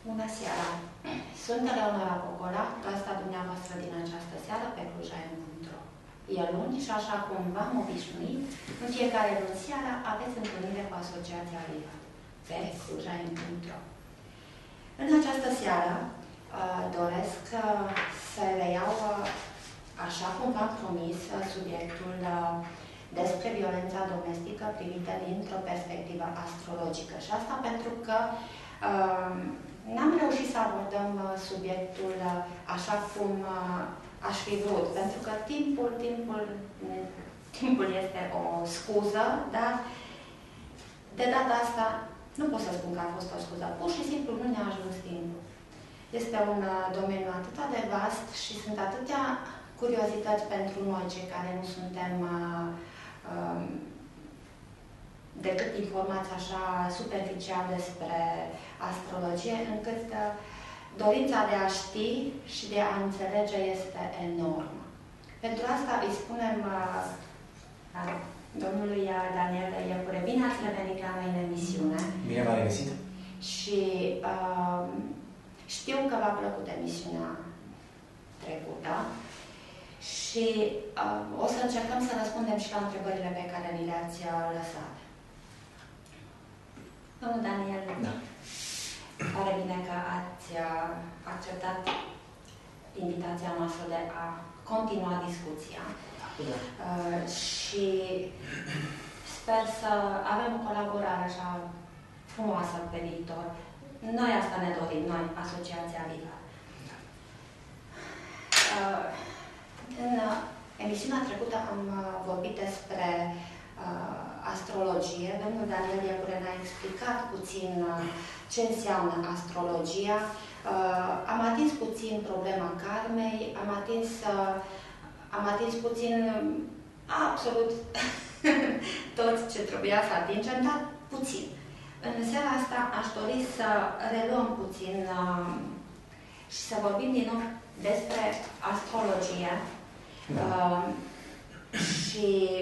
Bună seara! Sunt Eleonora Pocola, gazda dumneavoastră din această seară pe clujaim.ro. E luni și așa cum v-am obișnuit, în fiecare luni seara aveți întâlnire cu Asociația Viva pe clujaim.ro. În această seară doresc să le iau, așa cum v-am promis, subiectul despre violența domestică privită dintr-o perspectivă astrologică. Și asta pentru că n-am reușit să abordăm subiectul așa cum aș fi vrut, pentru că timpul este o scuză, dar de data asta nu pot să spun că a fost o scuză. Pur și simplu nu ne-a ajuns timpul. Este un domeniu atât de vast și sunt atâtea curiozități pentru noi, cei care nu suntem decât informați așa superficial despre astrologie, încât dorința de a ști și de a înțelege este enormă. Pentru asta îi spunem domnului Daniel Iepure, bine ați revenit la noi în emisiune. Bine v-am regăsit. Și știu că v-a plăcut emisiunea trecută și o să încercăm să răspundem și la întrebările pe care ni le-ați lăsat. Domnul Daniel, da. Pare bine că ați acceptat invitația noastră de a continua discuția. Da. Și sper să avem o colaborare așa frumoasă pe viitor. Noi asta ne dorim, noi, Asociația Viva. În emisiunea trecută am vorbit despre astrologie. Domnul Daniel Iepure ne-a explicat puțin ce înseamnă astrologia. Am atins puțin problema karmei, am atins puțin absolut tot ce trebuia să atingem, dar puțin. În seara asta aș dori să reluăm puțin și să vorbim din nou despre astrologie. Și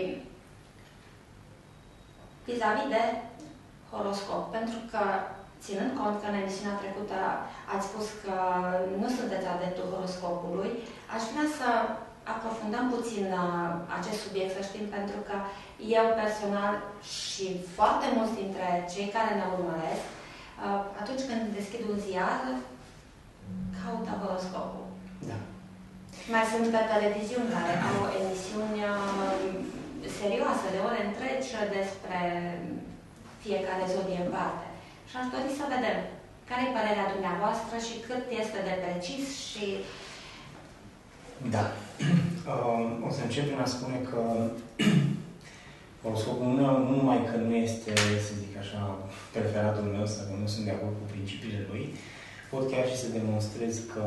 vis-a-vis de horoscop, pentru că, ținând cont că în emisiunea trecută ați spus că nu sunteți adeptul horoscopului, aș vrea să aprofundăm puțin acest subiect, să știm, pentru că eu personal și foarte mulți dintre cei care ne urmăresc, atunci când deschid un ziar, caută horoscopul. Da. Mai sunt pe televiziuni care au emisiuni serioase, de ore întregi, despre fiecare zodie în parte. Și aș dori să vedem care e părerea dumneavoastră și cât este de precis și... Da. O să încep prin a spune că horoscopul nu numai că nu este, să zic așa, preferatul meu sau că nu sunt de acord cu principiile lui, pot chiar și să demonstrez că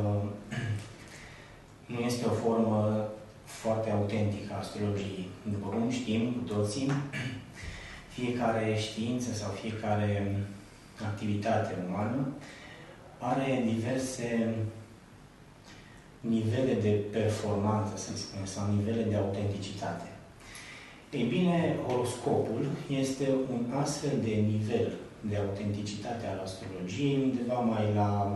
nu este o formă foarte autentică a astrologiei. După cum știm cu toții, fiecare știință sau fiecare activitate umană are diverse nivele de performanță, să spunem, sau nivele de autenticitate. Ei bine, horoscopul este un astfel de nivel de autenticitate al astrologiei, undeva mai la,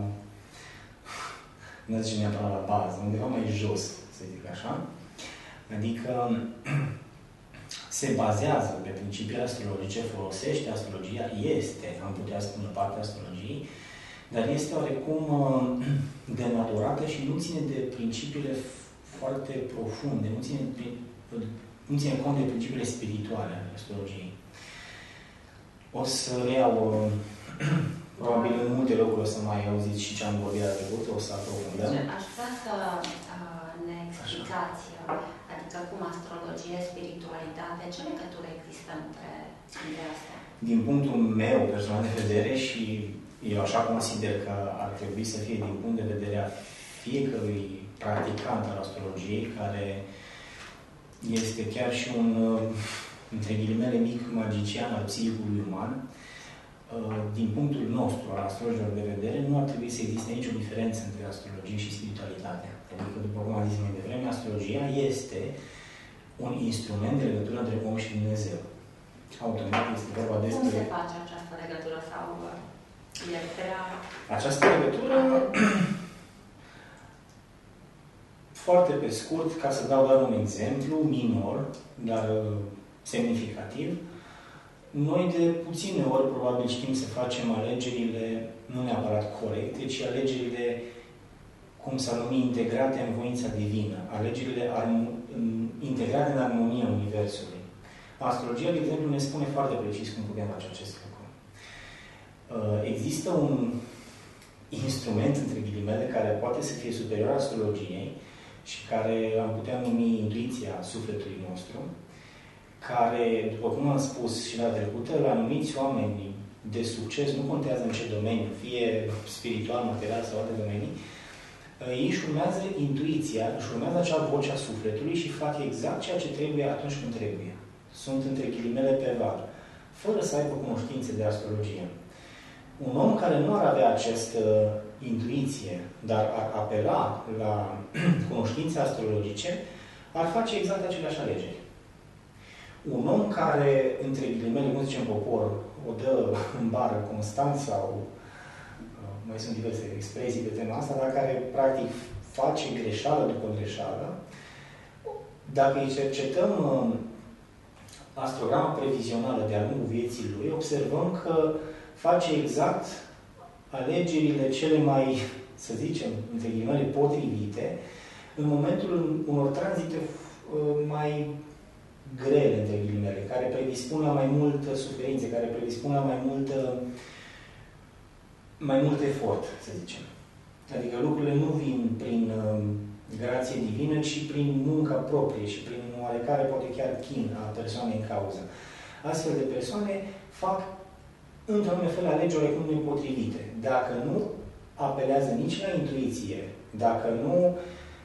nu zice neapărat la bază, undeva mai jos, să zic așa. Adică se bazează pe principiile astrologice, folosește astrologia, este, am putea spune, partea astrologiei, dar este oarecum denaturată și nu ține de principiile foarte profunde, nu ține cont de principiile spirituale ale astrologiei. O să reiau, probabil în multe locuri o să mai auziți și ce am vorbit la trecut, o să aprofundăm. Aș vrea să ne explicați, adică cum astrologie, spiritualitate, ce legătură există între astea? Din punctul meu personal de vedere și eu așa consider că ar trebui să fie din punct de vedere a fiecărui practicant al astrologiei, care este chiar și un, între ghilimele, mic magician al psihicului uman, din punctul nostru al astrologilor de vedere, nu ar trebui să existe nicio diferență între astrologie și spiritualitate. Adică, după cum am zis mai devreme, astrologia este un instrument de legătură între om și Dumnezeu. Automat este vorba despre... Cum se face această legătură sau... Această legătură, foarte pe scurt, ca să dau doar un exemplu minor, dar semnificativ, noi de puține ori probabil știm să facem alegerile nu neapărat corecte, ci alegerile, cum s-ar numi, integrate în voința divină, alegerile integrate în armonia Universului. Astrologia, de exemplu, ne spune foarte precis cum putem face acest lucru. Există un instrument, între ghilimele, care poate să fie superior astrologiei și care am putea numi intuiția sufletului nostru, care, după cum am spus și la trecută, la anumiți oameni de succes, nu contează în ce domeniu, fie spiritual, material sau alte domenii, ei își urmează intuiția, își urmează acea voce a sufletului și fac exact ceea ce trebuie atunci când trebuie. Sunt, între ghilimele, pe var, fără să aibă cunoștințe de astrologie. Un om care nu ar avea această intuiție, dar ar apela la cunoștințe astrologice, ar face exact aceleași alegeri. Un om care, între ghilimele, cum zicem popor, o dă în bară constant sau mai sunt diverse expresii pe tema asta, dar care, practic, face greșeală după greșeală, dacă îi cercetăm astrograma previzională de-a lungul vieții lui, observăm că face exact alegerile cele mai, să zicem, între ghilimele, potrivite, în momentul unor tranzite mai grele, între ghilimele, care predispun la mai multă suferință, care predispun la mai mult efort, să zicem. Adică lucrurile nu vin prin grație divină, ci prin munca proprie și prin oarecare, poate chiar chin a persoanei în cauză. Astfel de persoane fac într-un anume fel alegeri oarecum nepotrivite. Dacă nu apelează nici la intuiție, dacă nu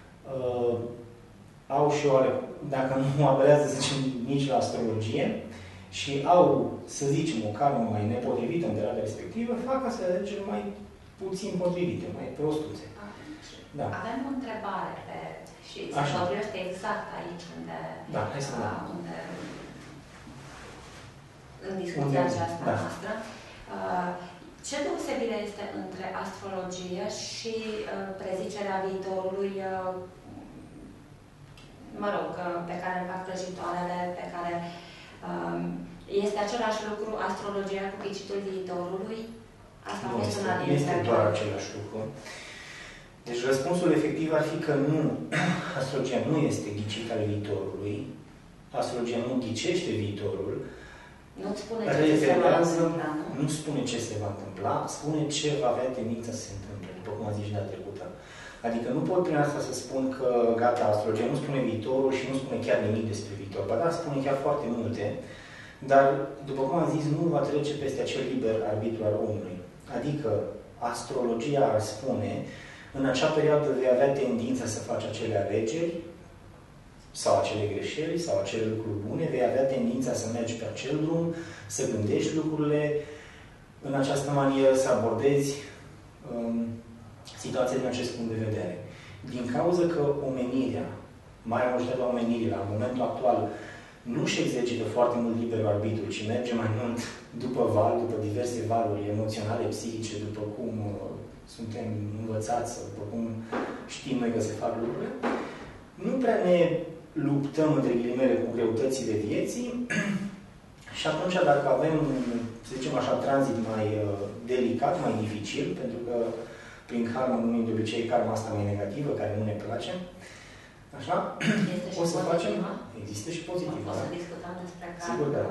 au și dacă nu apelează, să zicem, nici la astrologie și au, să zicem, o karmă mai nepotrivită în perioada respectivă, fac astfel de alegeri mai puțin potrivite, mai prostuțe. Da. Avem o întrebare și se potrivește exact aici unde, în discuția aceasta noastră. Ce deosebire este între astrologie și prezicerea viitorului, mă rog, pe care îl fac vrăjitoarele, pe care este același lucru astrologia cu ghicitul viitorului? Asta a fost una din nu este doar același lucru. Deci răspunsul efectiv ar fi că nu, astrologia nu este ghicit al viitorului, astrologia nu ghicește viitorul, nu-ți spune ce se va întâmpla, nu spune ce se va întâmpla, spune ce va avea tendința să se întâmple, după cum am zis și data trecută. Adică nu pot prin asta să spun că, gata, astrologia nu spune viitorul și nu spune chiar nimic despre viitor. Ba da, spune chiar foarte multe, dar, după cum am zis, nu va trece peste acel liber arbitru al omului. Adică, astrologia ar spune, în acea perioadă vei avea tendința să faci acele alegeri, sau acele greșeli, sau acele lucruri bune, vei avea tendința să mergi pe acel drum, să gândești lucrurile în această manieră, să abordezi situația din acest punct de vedere. Din cauza că omenirea, marea majoritate a omenirii, la momentul actual, nu își exercită foarte mult liberul arbitru, ci merge mai mult după val, după diverse valuri emoționale, psihice, după cum suntem învățați, sau după cum știm noi că se fac lucrurile, nu prea ne luptăm, între ghilimele, cu greutățile vieții și atunci, dacă avem, să zicem așa, tranzit mai delicat, mai dificil, pentru că prin karmă numim de obicei karma asta mai negativă, care nu ne place, așa, o să facem... Există și pozitivă. O să discutăm despre karmă. Sigur, da.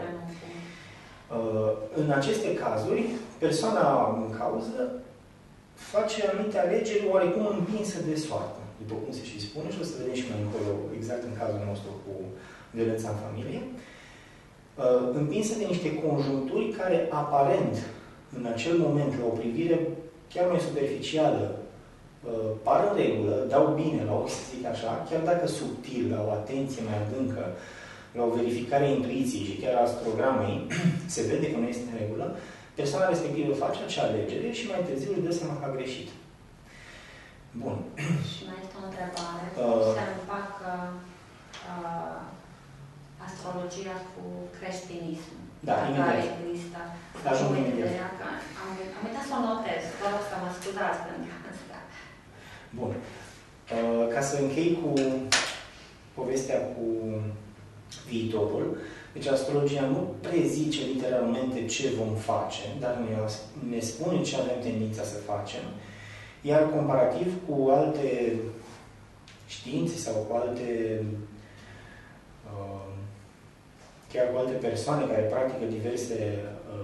În aceste cazuri, persoana în cauză face anumite alegeri oarecum împinsă de soartă, după cum se și spune, și o să vedem și mai încolo, exact în cazul nostru cu violența în familie, împinsă de niște conjuncturi care, aparent, în acel moment, la o privire chiar mai superficială, par în regulă, dau bine la ochi, să zic așa, chiar dacă subtil, la o atenție mai adâncă, la o verificare a intuiției și chiar a astrogramei, se vede că nu este în regulă, persoana respectivă face acea alegere și mai târziu își dă seama că a greșit. Bun. Și mai este o întrebare. Se împacă astrologia cu creștinismul. Da, care există. Am uitat să o not Vă rog să mă scuzați pentru asta. Bun. Ca să închei cu povestea cu viitorul, deci astrologia nu prezice literalmente ce vom face, dar ne spune ce avem tendința să facem, iar comparativ cu alte științe sau cu alte chiar cu alte persoane care practică diverse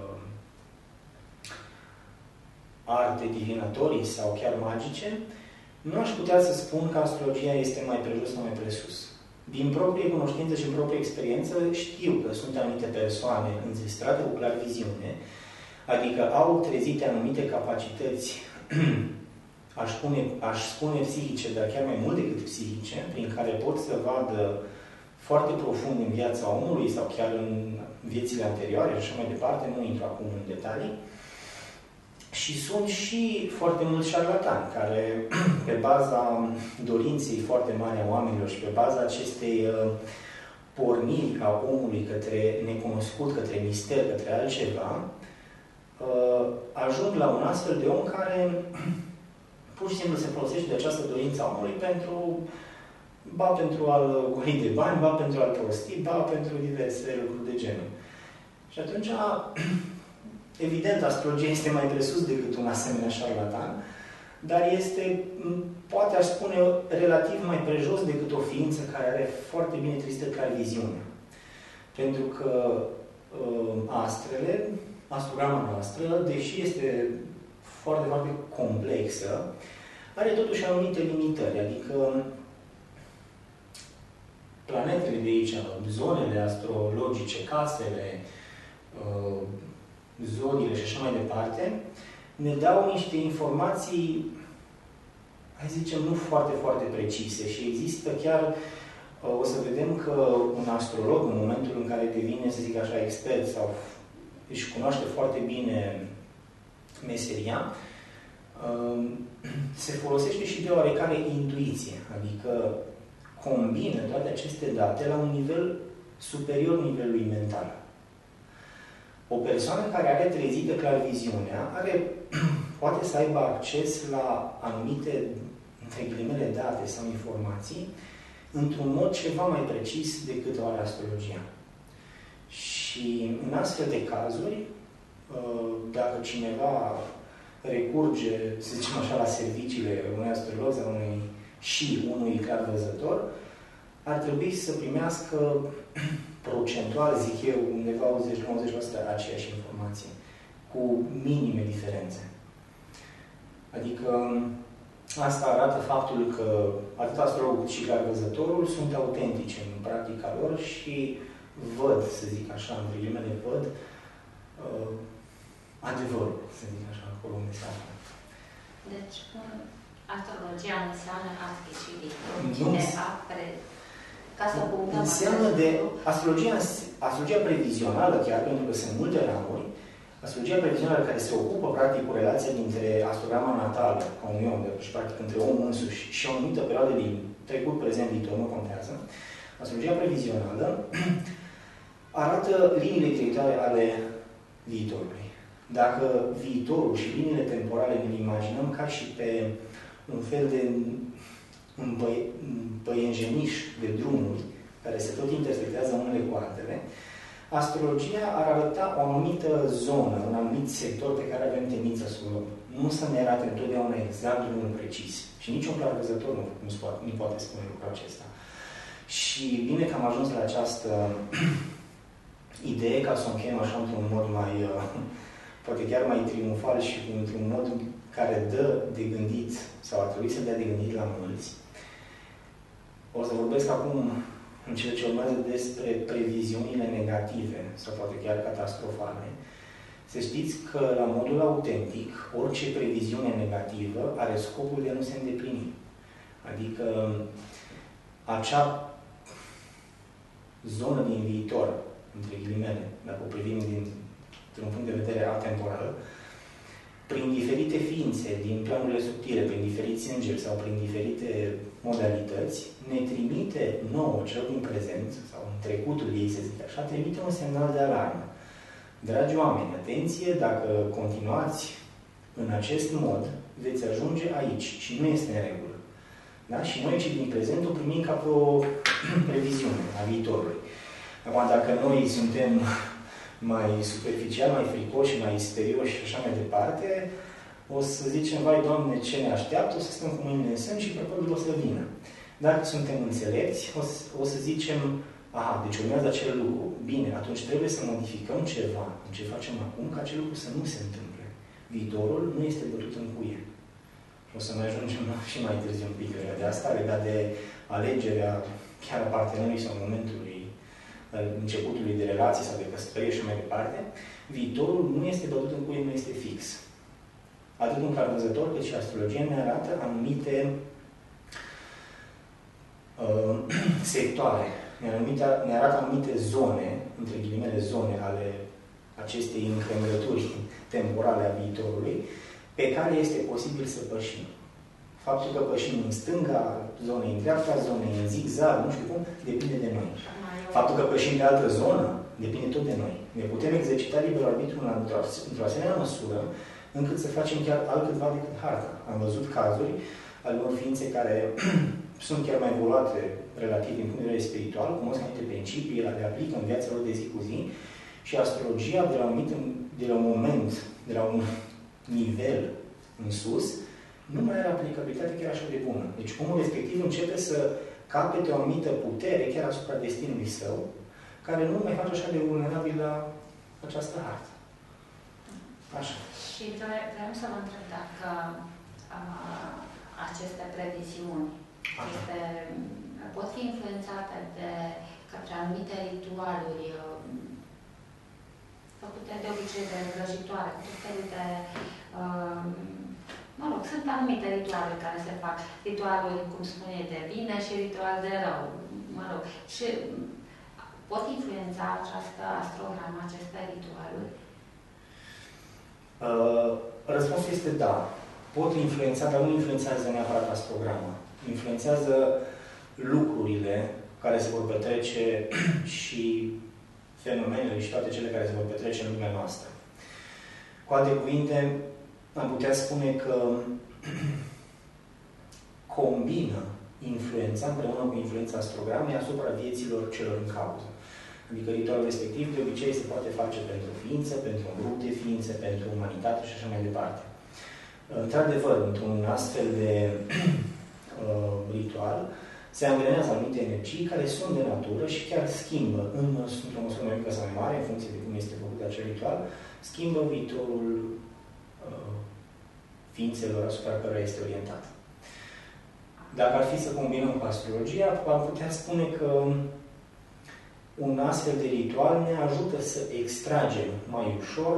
arte divinatorii sau chiar magice, nu aș putea să spun că astrologia este mai prejos sau mai presus. Din proprie cunoștință și în proprie experiență știu că sunt anumite persoane înzestrate cu clarviziune, adică au trezite anumite capacități, aș spune psihice, dar chiar mai mult decât psihice, prin care pot să vadă foarte profund în viața omului sau chiar în viețile anterioare și așa mai departe, nu intru acum în detalii. Și sunt și foarte mulți șarlatani care, pe baza dorinței foarte mari a oamenilor și pe baza acestei porniri a omului către necunoscut, către mister, către altceva, ajung la un astfel de om care pur și simplu se folosește de această dorință a omului pentru a-l goli de bani, ba pentru a-l prosti, ba pentru diverse lucruri de genul. Și atunci, evident, astrologia este mai presus decât un asemenea șarlatan, dar este, poate aș spune, relativ mai prejos decât o ființă care are foarte bine trezită clarviziunea. Pentru că astrele, astrograma noastră, deși este foarte, foarte complexă, are totuși anumite limitări, adică planetele de aici, zonele astrologice, casele, zodiile și așa mai departe, ne dau niște informații, hai să zicem, nu foarte, foarte precise și există chiar, o să vedem că un astrolog, în momentul în care devine, să zic așa, expert sau își cunoaște foarte bine meseria, se folosește și de oarecare intuiție, adică combină toate aceste date la un nivel superior nivelului mental. O persoană care are trezită clarviziunea poate să aibă acces la anumite, între ghilimele, date sau informații într-un mod ceva mai precis decât o are astrologia. Și în astfel de cazuri, dacă cineva recurge, să zicem așa, la serviciile unui astrolog sau unui clarvăzător, ar trebui să primească procentual, zic eu, undeva 80-90% aceeași informație, cu minime diferențe. Adică asta arată faptul că atât astrologul cât și clarvăzătorul sunt autentice în practica lor și văd, să zic așa, între ghilimele, văd adevărul, să zic așa, acolo unde se află. Deci, astrologia înseamnă a specific. Cine apre, ca să punctăm înseamnă de astrologia previzională, chiar pentru că sunt multe ramuri, astrologia previzională care se ocupă, practic, cu relația dintre astrograma natală a unui om, deci, practic, între omul însuși și o anumită perioadă din trecut, prezent, viitor, nu contează. Astrologia previzională arată liniile directoare ale viitorului. Dacă viitorul și liniile temporale ne imaginăm ca și pe un fel de împăienjeniș de drumuri care se tot intersectează unele cu altele, astrologia ar arăta o anumită zonă, un anumit sector pe care avem tendința să o luăm. Nu să ne arate întotdeauna exact drumul precis. Și niciun clarvăzător nu poate spune lucrul acesta. Și bine că am ajuns la această idee, ca să o încheiem așa într-un mod mai, poate chiar mai triumfal și într-un mod care dă de gândit, sau ar trebui să dea de gândit la mulți. O să vorbesc acum, în cele ce urmează, despre previziunile negative, sau poate chiar catastrofale. Să știți că, la modul autentic, orice previziune negativă are scopul de a nu se îndeplini. Adică, acea zonă din viitor, între ghilimele, dacă o privim dintr-un punct de vedere atemporal, prin diferite ființe, din planurile subtile, prin diferiți îngeri sau prin diferite modalități, ne trimite nouă, cel din prezent, sau în trecutul ei, să zic așa, trimite un semnal de alarmă. Dragi oameni, atenție, dacă continuați în acest mod veți ajunge aici și nu este în regulă. Da? Și noi, cei din prezent, o primim ca pe o previziune a viitorului. Acum, dacă noi suntem mai superficial, mai fricoși, mai serioși și așa mai departe, o să zicem, vai, Doamne, ce ne așteaptă, o să stăm cu mâinile în sân și probabil o să vină. Dacă suntem înțelepți, o să zicem, aha, deci urmează acel lucru. Bine, atunci trebuie să modificăm ceva în ce facem acum, ca acel lucru să nu se întâmple. Viitorul nu este bătut în cuie. O să mai ajungem și mai târziu un pic de asta, legat de alegerea chiar a partenerului sau momentului începutului de relații sau de căsătorie și mai departe. Viitorul nu este bătut în cuie, nu este fix. Atât un clarvăzător cât și astrologia ne arată anumite sectoare, ne arată anumite zone, între ghilimele zone ale acestei încremurături temporale a viitorului, pe care este posibil să pășim. Faptul că pășim în stânga zonei, în dreapta zonei, în zigzag, nu știu cum, depinde de noi. Faptul că pășim pe altă zonă, depinde tot de noi. Ne putem exercita liberul arbitru într-o asemenea măsură, încât să facem chiar altcâtva decât harta. Am văzut cazuri ale unor ființe care sunt chiar mai evoluate relativ din punct de vedere spiritual, cunosc anumite principii, le aplică în viața lor de zi cu zi și astrologia, de la un moment, de la un nivel în sus, nu mai are aplicabilitate chiar așa de bună. Deci omul respectiv începe să capete o anumită putere chiar asupra destinului său, care nu mai face așa de vulnerabil la această hartă. Așa. Și vreau să vă întreb dacă aceste previziuni pot fi influențate de către anumite ritualuri făcute de obicei de vrăjitoare, cu tot felul de mă rog, sunt anumite rituale care se fac. Ritualuri, cum spune, de bine și ritual de rău. Mă rog. Și pot influența această astrogramă, aceste ritualuri? Răspunsul este da. Pot influența, dar nu influențează neapărat astrograma. Influențează lucrurile care se vor petrece și fenomenele și toate cele care se vor petrece în lumea noastră. Cu alte cuvinte, am putea spune că combină influența împreună cu influența astrogramei asupra vieților celor în cauză. Adică ritualul respectiv de obicei se poate face pentru ființă, pentru un grup de ființe, pentru umanitate și așa mai departe. Într-adevăr, într-un astfel de ritual, se angrenează anumite energii care sunt de natură și chiar schimbă, într-o măsură mai mică sau mai mare, în funcție de cum este făcut acel ritual, schimbă viitorul ființelor asupra cărora este orientat. Dacă ar fi să combinăm cu astrologia, am putea spune că un astfel de ritual ne ajută să extragem mai ușor,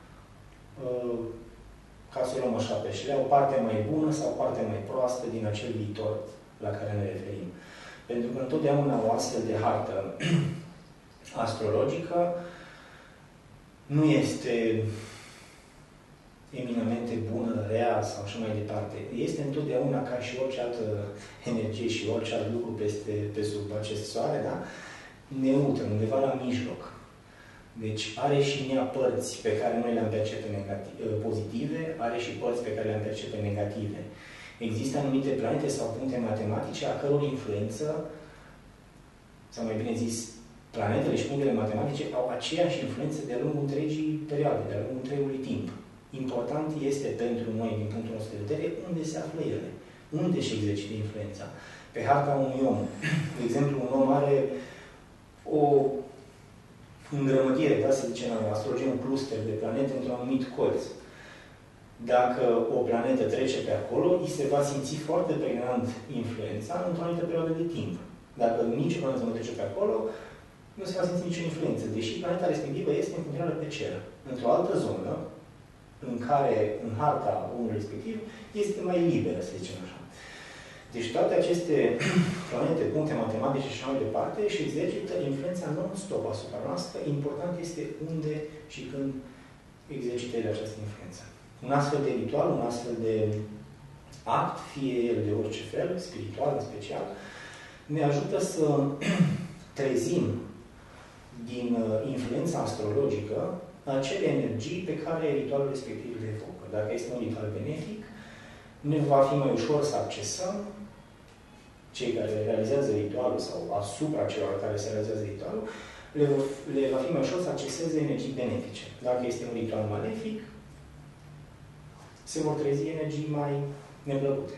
ca să o luăm așa pe șlea, o parte mai bună sau o parte mai proastă din acel viitor la care ne referim. Pentru că întotdeauna o astfel de hartă astrologică nu este eminamente bună, rea sau așa mai departe. Este întotdeauna ca și orice altă energie și orice alt lucru pe sub acest soare, da? Neutră, undeva la mijloc. Deci are și ea părți pe care noi le-am percepe pozitive, are și părți pe care le-am percepe negative. Există anumite planete sau puncte matematice a căror influență, sau mai bine zis, planetele și punctele matematice au aceeași influență de-a lungul întregii perioade, de-a lungul întregului timp. Important este pentru noi, din punctul nostru de vedere, unde se află ele, unde își exercită influența. Pe harta unui om, de exemplu, un om are o îngrămădire, da, să zicem, în astrologie, un cluster de planete într-un anumit colț. Dacă o planetă trece pe acolo, îi se va simți foarte pregnant influența într-o anumită perioadă de timp. Dacă nici planetă nu trece pe acolo, nu se va simți nicio influență, deși planeta respectivă este în continuare pe cer. Într-o altă zonă, în care, în harta omului respectiv, este mai liberă, să zicem așa. Deci toate aceste planete, puncte matematice și așa mai departe, își exercită influența non-stop asupra noastră. Important este unde și când exercită ele această influență. Un astfel de ritual, un astfel de act, fie el de orice fel, spiritual în special, ne ajută să trezim din influența astrologică acele energii pe care ritualul respectiv le evocă. Dacă este un ritual benefic, ne va fi mai ușor să accesăm cei care realizează ritualul sau asupra celor care se realizează ritualul, le va fi mai ușor să acceseze energii benefice. Dacă este un ritual malefic, se vor trezi energii mai neplăcute.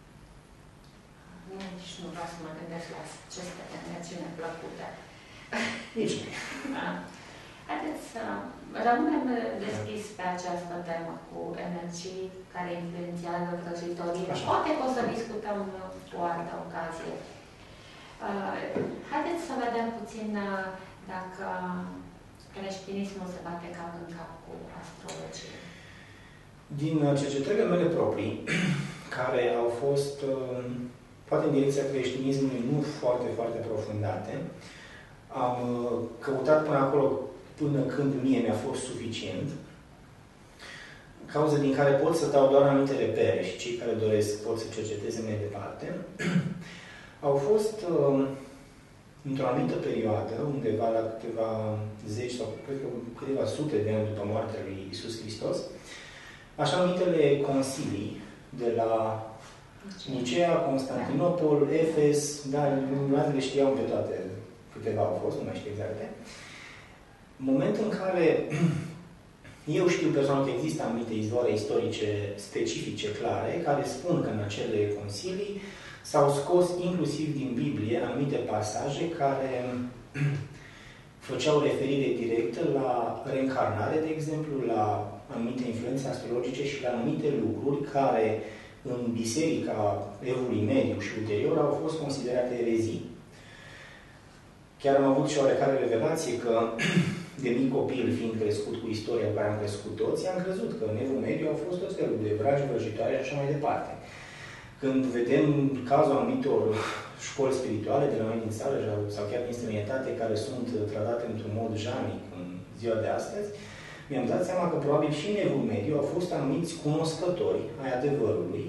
Nici nu vreau să mă gândesc la aceste energii neplăcute. Nici nu. Haideți să rămânem deschis pe această temă cu energii care influențează vrăjitorii. Poate că o să discutăm cu altă ocazie. Haideți să vedem puțin dacă creștinismul se bate cap în cap cu astrologie. Din cercetările mele proprii, care au fost poate în direcția creștinismului nu foarte, foarte aprofundate, am căutat până acolo până când mie mi-a fost suficient, cauza din care pot să dau doar anumite repere și cei care doresc pot să cerceteze mai departe, au fost într-o anumită perioadă, undeva la câteva zeci sau cred că câteva sute de ani după moartea lui Iisus Hristos, așa numitele consilii de la Nicea, Constantinopol, Efes, dar nu le știam pe toate, câteva au fost, nu mai știu exacte. Moment în care eu știu personal că există anumite izvoare istorice specifice, clare, care spun că în acele consilii s-au scos inclusiv din Biblie anumite pasaje care făceau referire directă la reîncarnare, de exemplu, la anumite influențe astrologice și la anumite lucruri care în Biserica Evului Mediu și ulterior au fost considerate erezii. Chiar am avut și oarecare revelație că de mic copil, fiind crescut cu istoria cu care am crescut toți, am crezut că în Evul Mediu au fost tot felul de vragi, vrăjitoare și așa mai departe. Când vedem cazul anumitor școli spirituale de la noi din țară sau chiar din străinătate care sunt tratate într-un mod janic în ziua de astăzi, mi-am dat seama că probabil și în Evul Mediu au fost anumiți cunoscători ai adevărului,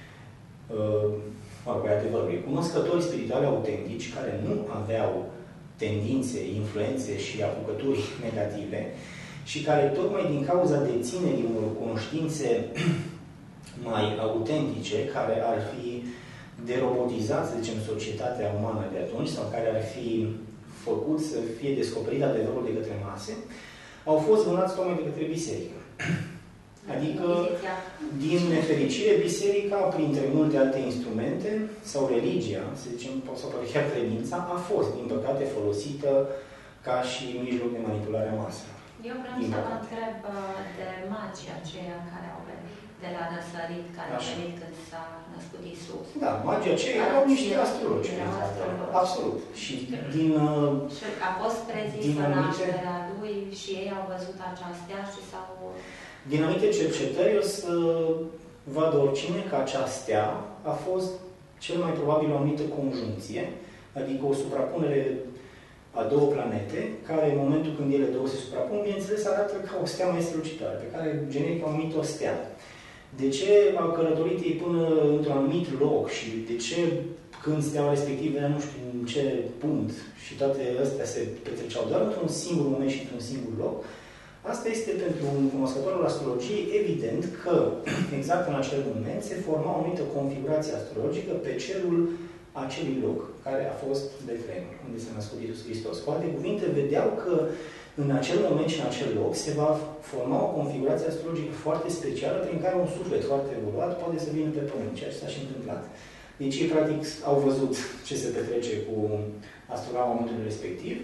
cunoscători spirituale autentici care nu aveau tendințe, influențe și apucături negative și care tocmai din cauza deținerii unor cunoștințe mai autentice, care ar fi derobotizat, să zicem, societatea umană de atunci, sau care ar fi făcut să fie descoperit adevărul de către mase, au fost vânați tocmai de către biserică. Adică, din nefericire, biserica, printre multe alte instrumente, sau religia, să zicem, sau chiar credința, a fost, din păcate, folosită ca și mijloc de manipulare a maselor. Eu vreau să vă întreb de magii aceia care au venit de la răsărit, care au venit când s-a născut Iisus. Da, magii aceia erau niște astrologi. Absolut. Și din... Și a fost prezisă nașterea lui și ei au văzut aceastea și s-au... Din anumite cercetări o să vadă oricine că aceastea a fost cel mai probabil o anumită conjuncție, adică o suprapunere a două planete, care în momentul când ele două se suprapun, bineînțeles arată ca o stea mai strălucitoare, pe care generic au numit o stea. De ce au călătorit ei până într-un anumit loc și de ce când steaua respectivă era nu știu în ce punct și toate astea se petreceau doar într-un singur moment și într-un singur loc, asta este pentru un cunoscător al astrologiei evident că exact în acel moment se forma o anumită configurație astrologică pe cerul acelui loc, care a fost Betleemul, unde s-a născut Iisus Hristos. Cu alte cuvinte, vedeau că în acel moment și în acel loc se va forma o configurație astrologică foarte specială prin care un suflet foarte evoluat poate să vină pe pământ, ceea ce s-a și întâmplat. Deci ei, practic, au văzut ce se petrece cu astrologul în momentul respectiv,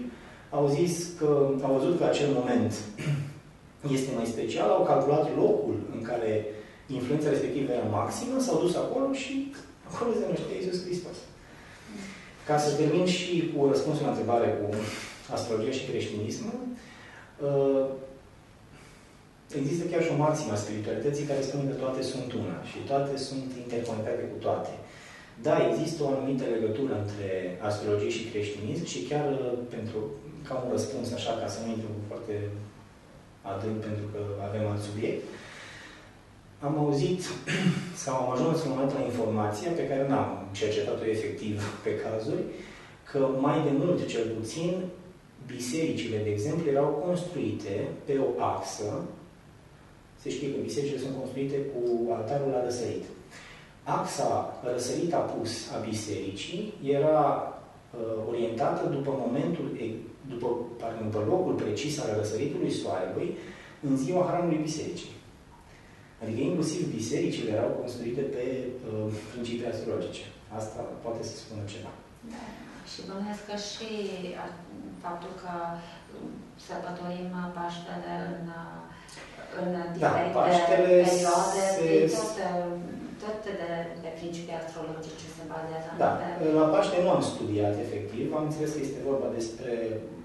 au văzut că acel moment este mai special, au calculat locul în care influența respectivă era maximă, s-au dus acolo și acolo se năștea Iisus Hristos. Ca să termin și cu răspunsul la întrebare cu astrologia și creștinismul, există chiar și o maximă a spiritualității care spune că toate sunt una și toate sunt interconectate cu toate. Da, există o anumită legătură între astrologie și creștinism și chiar ca un răspuns, așa, ca să nu intru foarte adânc pentru că avem alt subiect, am auzit sau am ajuns în moment la informația pe care n-am cercetat-o efectiv pe cazuri, că mai de mult, cel puțin, bisericile, de exemplu, erau construite pe o axă Se știe că bisericile sunt construite cu altarul la răsărit. Axa răsărit apus a bisericii era orientată după locul precis al răsăritului soarelui în ziua hramului bisericii. Adică inclusiv bisericile erau construite pe principii astrologice. Asta poate să spună ceva. Da. Și bănuiesc că și faptul că sărbătorim Paștele în diferite perioade, tot de principii astrologice se bazează. Da, la Paște nu am studiat efectiv, am înțeles că este vorba despre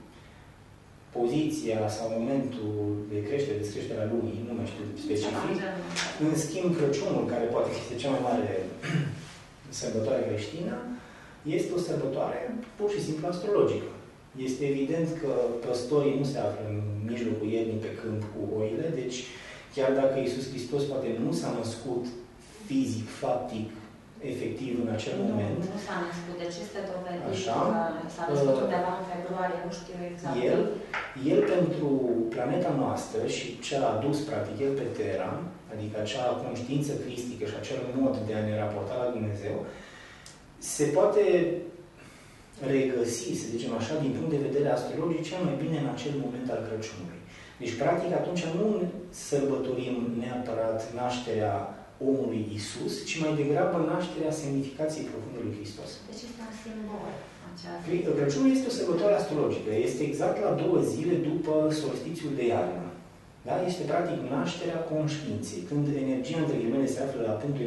poziția sau momentul de creștere, descreștere a lumii, nu mai știu specific. În schimb, Crăciunul, care poate fi cea mai mare sărbătoare creștină, este o sărbătoare pur și simplu astrologică. Este evident că păstorii nu se află în mijlocul iernii pe câmp cu oile, deci chiar dacă Iisus Hristos poate nu s-a născut fizic, faptic, efectiv în acel moment. Nu s-a născut, deci este dovedit așa, că s-a născut undeva în februarie, nu știu exact. El pentru planeta noastră și ce a adus practic el pe Terra, adică acea conștiință cristică și acel mod de a ne raporta la Dumnezeu, se poate regăsi, să zicem așa, din punct de vedere astrologic, cel mai bine în acel moment al Crăciunului. Deci, practic, atunci nu sărbătorim neapărat nașterea omului Iisus, ci mai degrabă nașterea semnificației profunde lui Hristos. Deci este un simbol. Crăciunul este o sărbătoare astrologică. Este exact la 2 zile după solstițiul de iarnă. Da? Este practic nașterea conștiinței. Când energia, între ghilimele, se află la punctul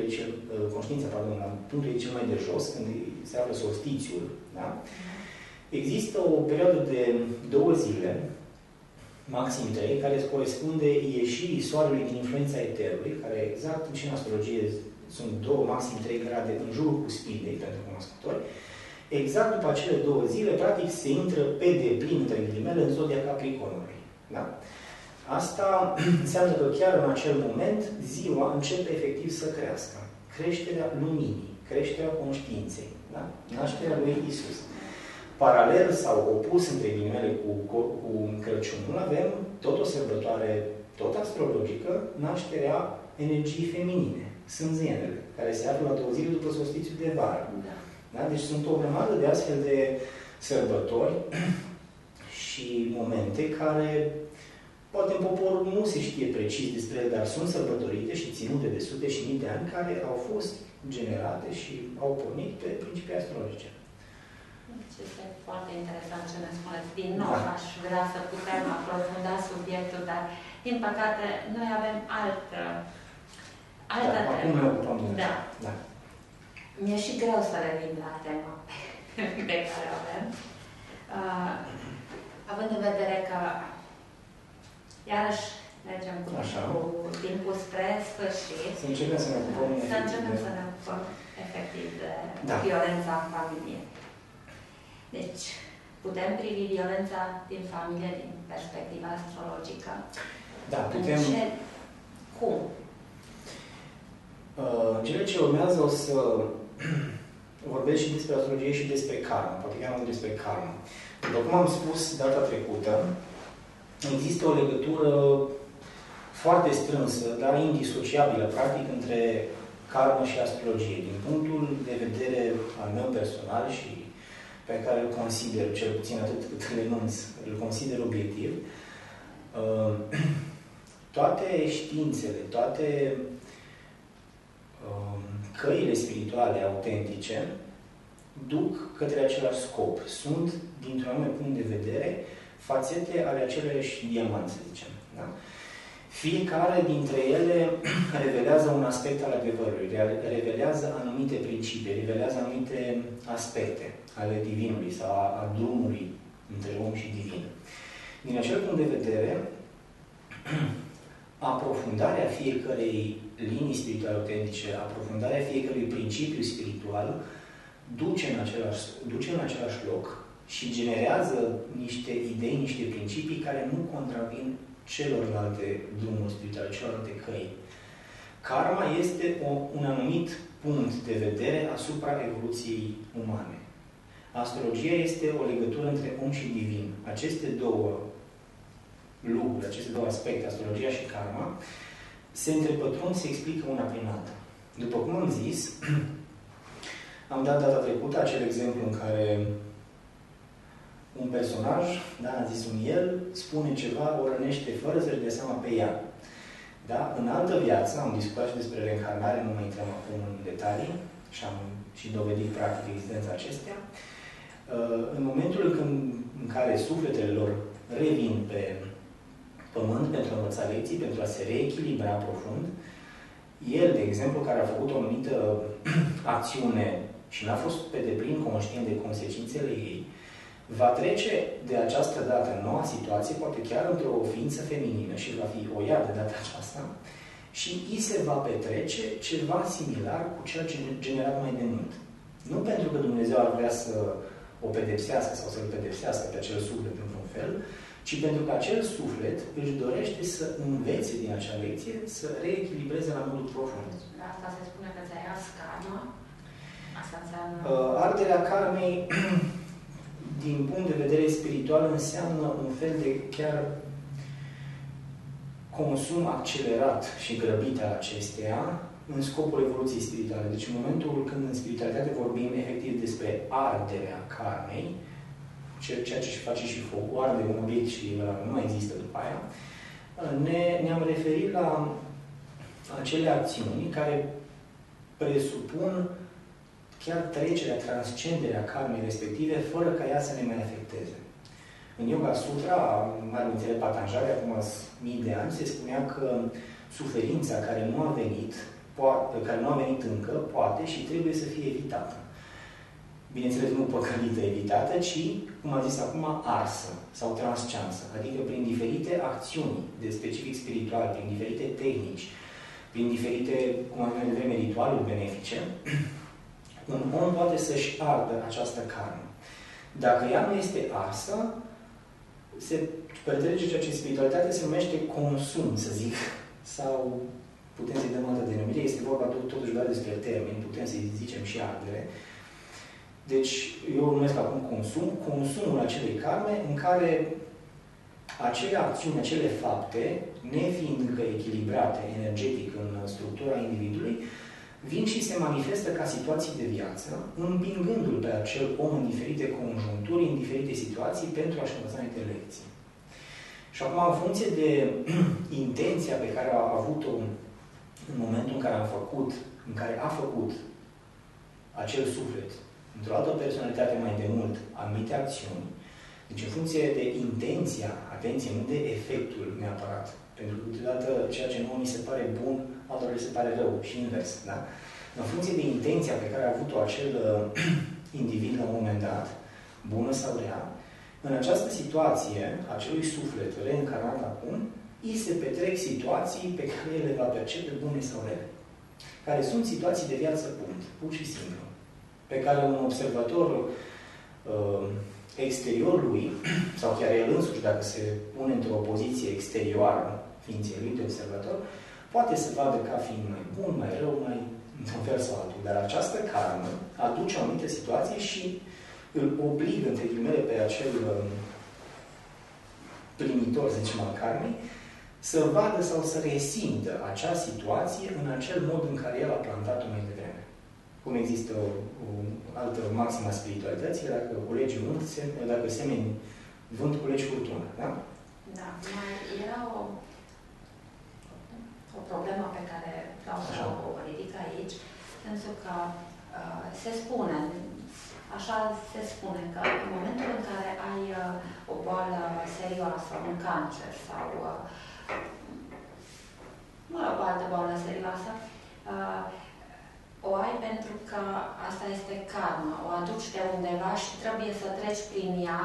la punctul cel mai de jos, când se află solstițiul, da? Există o perioadă de 2 zile, maxim 3, care corespunde ieșirii soarelui din influența eterului, care exact și în astrologie sunt 2, maxim 3 grade în jurul cuspidei pentru cunoscători. Exact după acele 2 zile, practic, se intră pe deplin, între ghilimele, în zodia Capricornului. Da? Asta înseamnă că chiar în acel moment, ziua începe efectiv să crească. Creșterea luminii, creșterea conștiinței, da? Nașterea lui Iisus. Paralel sau opus, între ghilimele, cu Crăciunul, avem tot o sărbătoare, tot astrologică, nașterea energiei feminine, sânzienele, care se află la 2 zile după solstițiul de vară. Da. Da? Deci sunt o grămadă de astfel de sărbători și momente care poate în popor nu se știe precis despre ele, dar sunt sărbătorite și ținute de sute și mii de ani, care au fost generate și au pornit pe principii astrologice. Este foarte interesant ce ne spuneți. Din nou, aș vrea să putem aprofunda subiectul, dar, din păcate, noi avem altă temă. Acum ne ocupăm de da. Mi-e și greu să revin la tema pe care o avem. Având în vedere că iarăși mergem cu timpul spre sfârșit. Să începem să ne ocupăm efectiv de violența în familie. Deci, putem privi violența din familie din perspectiva astrologică? Da, putem. Cum? Cele ce urmează o să vorbesc și despre astrologie și despre karmă, poate chiar mai despre karmă. După cum am spus data trecută, există o legătură foarte strânsă, dar indisociabilă, practic, între karmă și astrologie. Din punctul de vedere al meu personal și pe care îl consider, cel puțin atât cât renunț, îl consider obiectiv, toate științele, toate căile spirituale autentice duc către același scop. Sunt, dintr-un anume punct de vedere, fațete ale aceleiași diamant, să zicem. Da? Fiecare dintre ele revelează un aspect al adevărului, revelează anumite principii, revelează anumite aspecte ale divinului sau a drumului între om și divin. Din acel punct de vedere, aprofundarea fiecărei linii spirituale autentice, aprofundarea fiecărui principiu spiritual duce în același loc și generează niște idei, niște principii care nu contravin celorlalte drumuri spirituale, celorlalte căi. Karma este un anumit punct de vedere asupra evoluției umane. Astrologia este o legătură între om și divin. Aceste două lucruri, aceste două aspecte, astrologia și karma, se întrepătrund, se explică una prin alta. După cum am zis, am dat data trecută acel exemplu în care un personaj, da, a zis un el, spune ceva, o rănește fără să-și dea seama pe ea. Da? În altă viață, am discutat și despre reîncarnare, nu mai intrăm acum în detalii și am și dovedit practic existența acestea. În momentul în care sufletele lor revin pe pământ pentru a învăța lecții, pentru a se reechilibra profund, el, de exemplu, care a făcut o anumită acțiune și n-a fost pe deplin conștient de consecințele ei, va trece de această dată în noua situație, poate chiar într-o ființă feminină și va fi o ea de data aceasta, și îi se va petrece ceva similar cu ceea ce a generat mai de mult. Nu pentru că Dumnezeu ar vrea să o pedepsească sau să-l pedepsească pe acel suflet într-un fel, ci pentru că acel suflet își dorește să învețe din acea lecție, să reechilibreze la modul profund. La asta se spune că ți-ai ars karma? Asta înseamnă... Arderea karmei, din punct de vedere spiritual, înseamnă un fel de chiar consum accelerat și grăbit al acesteia în scopul evoluției spirituale. Deci în momentul când în spiritualitate vorbim efectiv despre arderea karmei, ceea ce face și focul, arde un obiect și nu mai există după aia, ne-am referit la acele acțiuni care presupun chiar trecerea, transcenderea karmei respective, fără ca ea să ne mai afecteze. În Yoga Sutra, Mărintele Patanjali, acum mii de ani, se spunea că suferința care nu a venit, care nu a venit încă, poate și trebuie să fie evitată. Bineînțeles, nu păcălită evitată, ci, cum am zis acum, arsă sau transceansă. Adică prin diferite acțiuni de specific spiritual, prin diferite tehnici, prin diferite, cum am zis de vreme, ritualuri benefice, un om poate să-și ardă această karmă. Dacă ea nu este arsă, se petrece ceea ce spiritualitate se numește consum, să zic, sau putem să-i dăm altă denumire, este vorba totuși doar despre termeni, putem să-i zicem și ardere. Deci, eu o numesc acum consum, consumul acelei karme în care acele acțiuni, acele fapte, nefiind încă echilibrate energetic în structura individului, vin și se manifestă ca situații de viață, împingându-l pe acel om în diferite conjuncturi, în diferite situații, pentru a-și învăța niște lecții. Și acum, în funcție de intenția pe care a avut-o în momentul în care a făcut acel suflet, într-o altă personalitate mai de mult, anumite acțiuni, deci în funcție de intenția, atenție, nu de efectul neapărat, pentru că câteodată ceea ce nouă ni se pare bun, altora li se pare rău și invers. Da? În funcție de intenția pe care a avut-o acel individ la un moment dat, bună sau rea, în această situație, acelui suflet reîncarnat acum, îi se petrec situații pe care el le va percepe bune sau rele. Care sunt situații de viață punct, pur și simplu. Pe care un observator exteriorului, sau chiar el însuși, dacă se pune într-o poziție exterioară ființei lui de observator, poate să vadă ca fiind mai bun, mai rău, mai într-un fel sau altul. Dar această karmă aduce o anumită situație și îl obligă, între ghilimele, pe acel primitor, să zicem, al karmei, să vadă sau să resimtă acea situație în acel mod în care el a plantat-o mai devreme. Cum există o altă maximă a spiritualității, dacă culegi vânt, dacă semeni vânt, culegi furtună. Da? Da. Mai era o problemă pe care vreau să o ridic aici, pentru că se spune, așa se spune, că în momentul în care ai o boală serioasă, un cancer sau o altă boală serioasă, o ai pentru că asta este karma. O aduci de undeva și trebuie să treci prin ea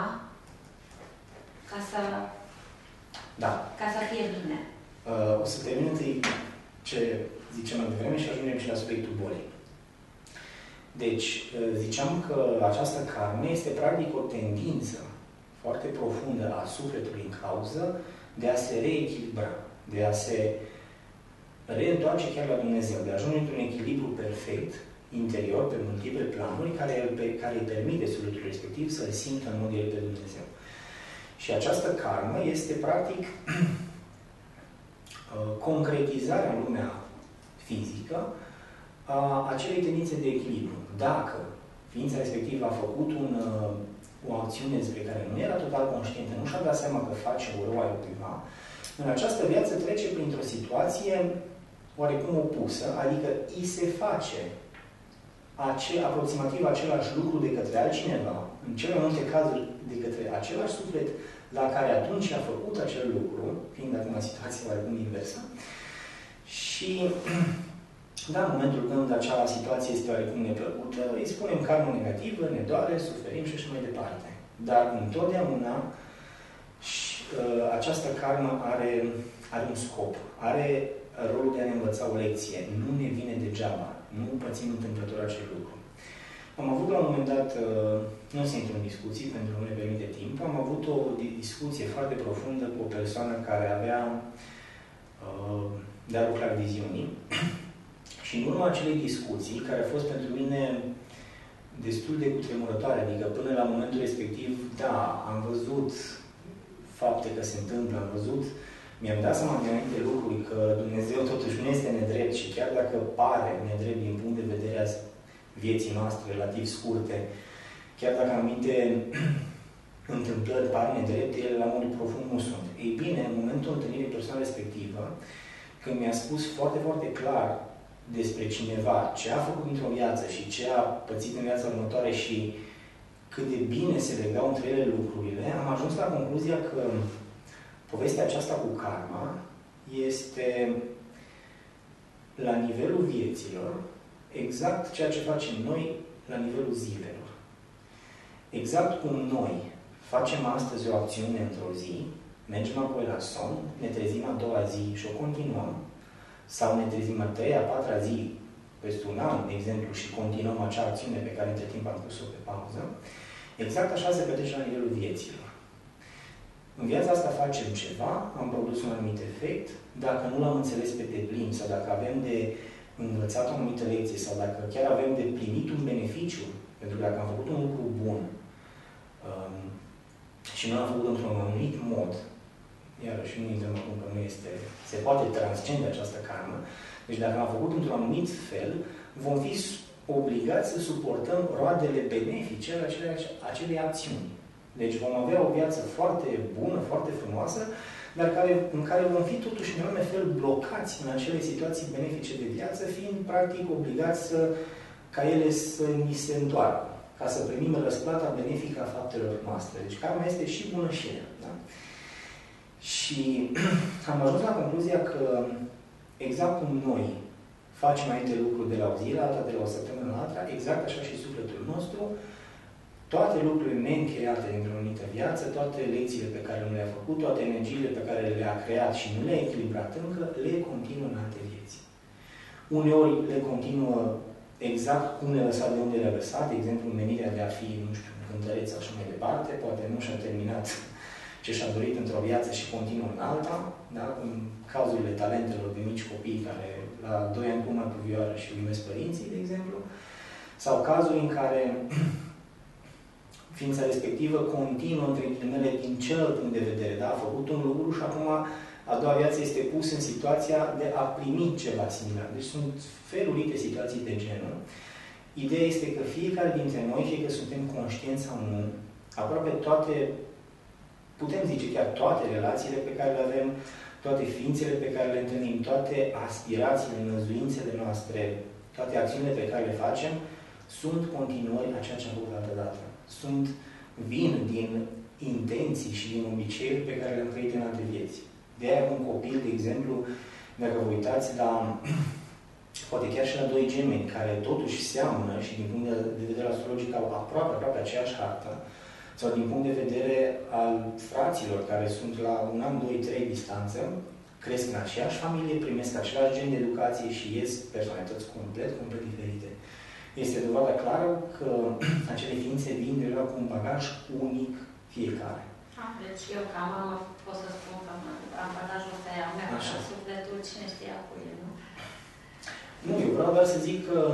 ca să fie bine. O să termin întâi ce ziceam mai devreme și ajungem și la subiectul bolii. Deci, ziceam că această karmă este practic o tendință foarte profundă a sufletului în cauză de a se reechilibra, de a se reîntoarce chiar la Dumnezeu, de a ajunge într-un echilibru perfect, interior, pe multiple planuri, care îi permite sufletul respectiv să-L simtă în mod direct pe Dumnezeu. Și această karmă este, practic, concretizarea în lumea fizică a acelei tendințe de echilibru. Dacă ființa respectivă a făcut o acțiune despre care nu era total conștientă, nu și-a dat seama că face o rău cuiva, în această viață trece printr-o situație oarecum opusă, adică îi se face aproximativ același lucru de către altcineva, în cele mai multe cazuri de către același suflet la care atunci a făcut acel lucru, fiind acum situația oarecum inversă, și da, în momentul când acea situație este oarecum neplăcută, îi spunem karmă negativă, ne doare, suferim și așa mai departe. Dar întotdeauna această karmă are un scop, are rolul de a ne învăța o lecție. Nu ne vine degeaba, nu pățim întâmplător acel lucru. Am avut la un moment dat, nu o să intru în discuții, pentru că nu ne permite timp, am avut o discuție foarte profundă cu o persoană care avea darul clariviziunii. Și în urma acelei discuții, care a fost pentru mine destul de cutremurătoare, adică până la momentul respectiv, da, am văzut fapte că se întâmplă, am văzut, mi-am dat seama de anumite lucruri că Dumnezeu totuși nu este nedrept și chiar dacă pare nedrept din punct de vedere a vieții noastre relativ scurte, chiar dacă anumite întâmplări par nedrepte, ele la modul profund nu sunt. Ei bine, în momentul întâlnirii persoanei respectivă, când mi-a spus foarte, foarte clar despre cineva, ce a făcut într-o viață și ce a pățit în viața următoare și cât de bine se legau între ele lucrurile, am ajuns la concluzia că povestea aceasta cu karma este la nivelul vieților exact ceea ce facem noi la nivelul zilelor. Exact cum noi facem astăzi o acțiune într-o zi, mergem apoi la somn, ne trezim a doua zi și o continuăm, sau ne trezim a treia, a patra zi, peste un an, de exemplu, și continuăm acea acțiune pe care între timp am pus-o pe pauză, exact așa se petrece la nivelul vieților. În viața asta facem ceva, am produs un anumit efect, dacă nu l-am înțeles pe deplin, sau dacă avem de învățat o anumită lecție, sau dacă chiar avem de primit un beneficiu, pentru că dacă am făcut un lucru bun și nu l-am făcut într-un anumit mod, iarăși nu intrăm acum că nu este, se poate transcende această karmă, deci dacă l-am făcut într-un anumit fel, vom fi obligați să suportăm roadele benefice ale acelei acțiuni. Deci vom avea o viață foarte bună, foarte frumoasă, dar în care vom fi totuși în anume fel blocați în acele situații benefice de viață, fiind practic obligați ca ele să ni se întoarcă, ca să primim răsplata benefică a faptelor noastre. Deci karma este și bună și rea. Da? Și am ajuns la concluzia că exact cum noi facem anumite lucruri de la o zi la alta, de la o săptămână la alta, exact așa și sufletul nostru, toate lucrurile neîncheiate dintr-o anumită viață, toate lecțiile pe care nu le-a făcut, toate energiile pe care le-a creat și nu le-a echilibrat încă, le continuă în alte vieți. Uneori le continuă exact cum le-a lăsat, de unde le-a lăsat, de exemplu, menirea de a fi, nu știu, cântăreț sau așa mai departe, poate nu și-a terminat ce și-a dorit într-o viață și continuă în alta, da? În cazurile talentelor de mici copii care la 2 ani pun pe vioară și uimesc părinții, de exemplu, sau cazuri în care ființa respectivă continuă, între ghilimele, din celălalt punct de vedere. Da? A făcut un lucru și acum a doua viață este pus în situația de a primi ceva similar. Deci sunt felurite situații de genul. Ideea este că fiecare dintre noi, fie că suntem conștienți sau nu, aproape toate, putem zice chiar toate relațiile pe care le avem, toate ființele pe care le întâlnim, toate aspirațiile, năzuințele noastre, toate acțiunile pe care le facem, sunt continuări a ceea ce am făcut altă dată. Vin din intenții și din obiceiuri pe care le-am trăit în alte vieți. De aia un copil, de exemplu, dacă vă uitați la, poate chiar și la 2 gemeni, care totuși seamănă și din punct de vedere astrologic au aproape aceeași hartă, sau din punct de vedere al fraților care sunt la 1 an, 2, 3 distanță, cresc în aceeași familie, primesc același gen de educație și ies personalități complet diferite. Este dovada clară că acele ființe vin deja cu un bagaj unic fiecare. Deci eu ca mamă pot să spun că am bagajul ăsta e al meu, așa, sufletul cine știa cu el, nu? Nu, eu vreau doar să zic că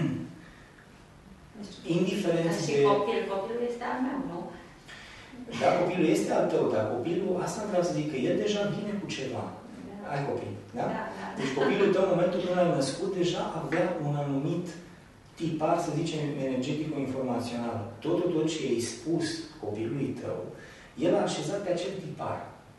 indiferent de... Și copilul este al meu, nu? Da, copilul este al tău, dar copilul, asta vreau să zic, că el deja vine cu ceva. ai copii, da? Da, da. Deci copilul tău, în momentul când l-ai născut, deja avea un anumit tipar, să zicem, energetico-informațional. Tot ce i-ai spus copilului tău, el a așezat pe acel tipar.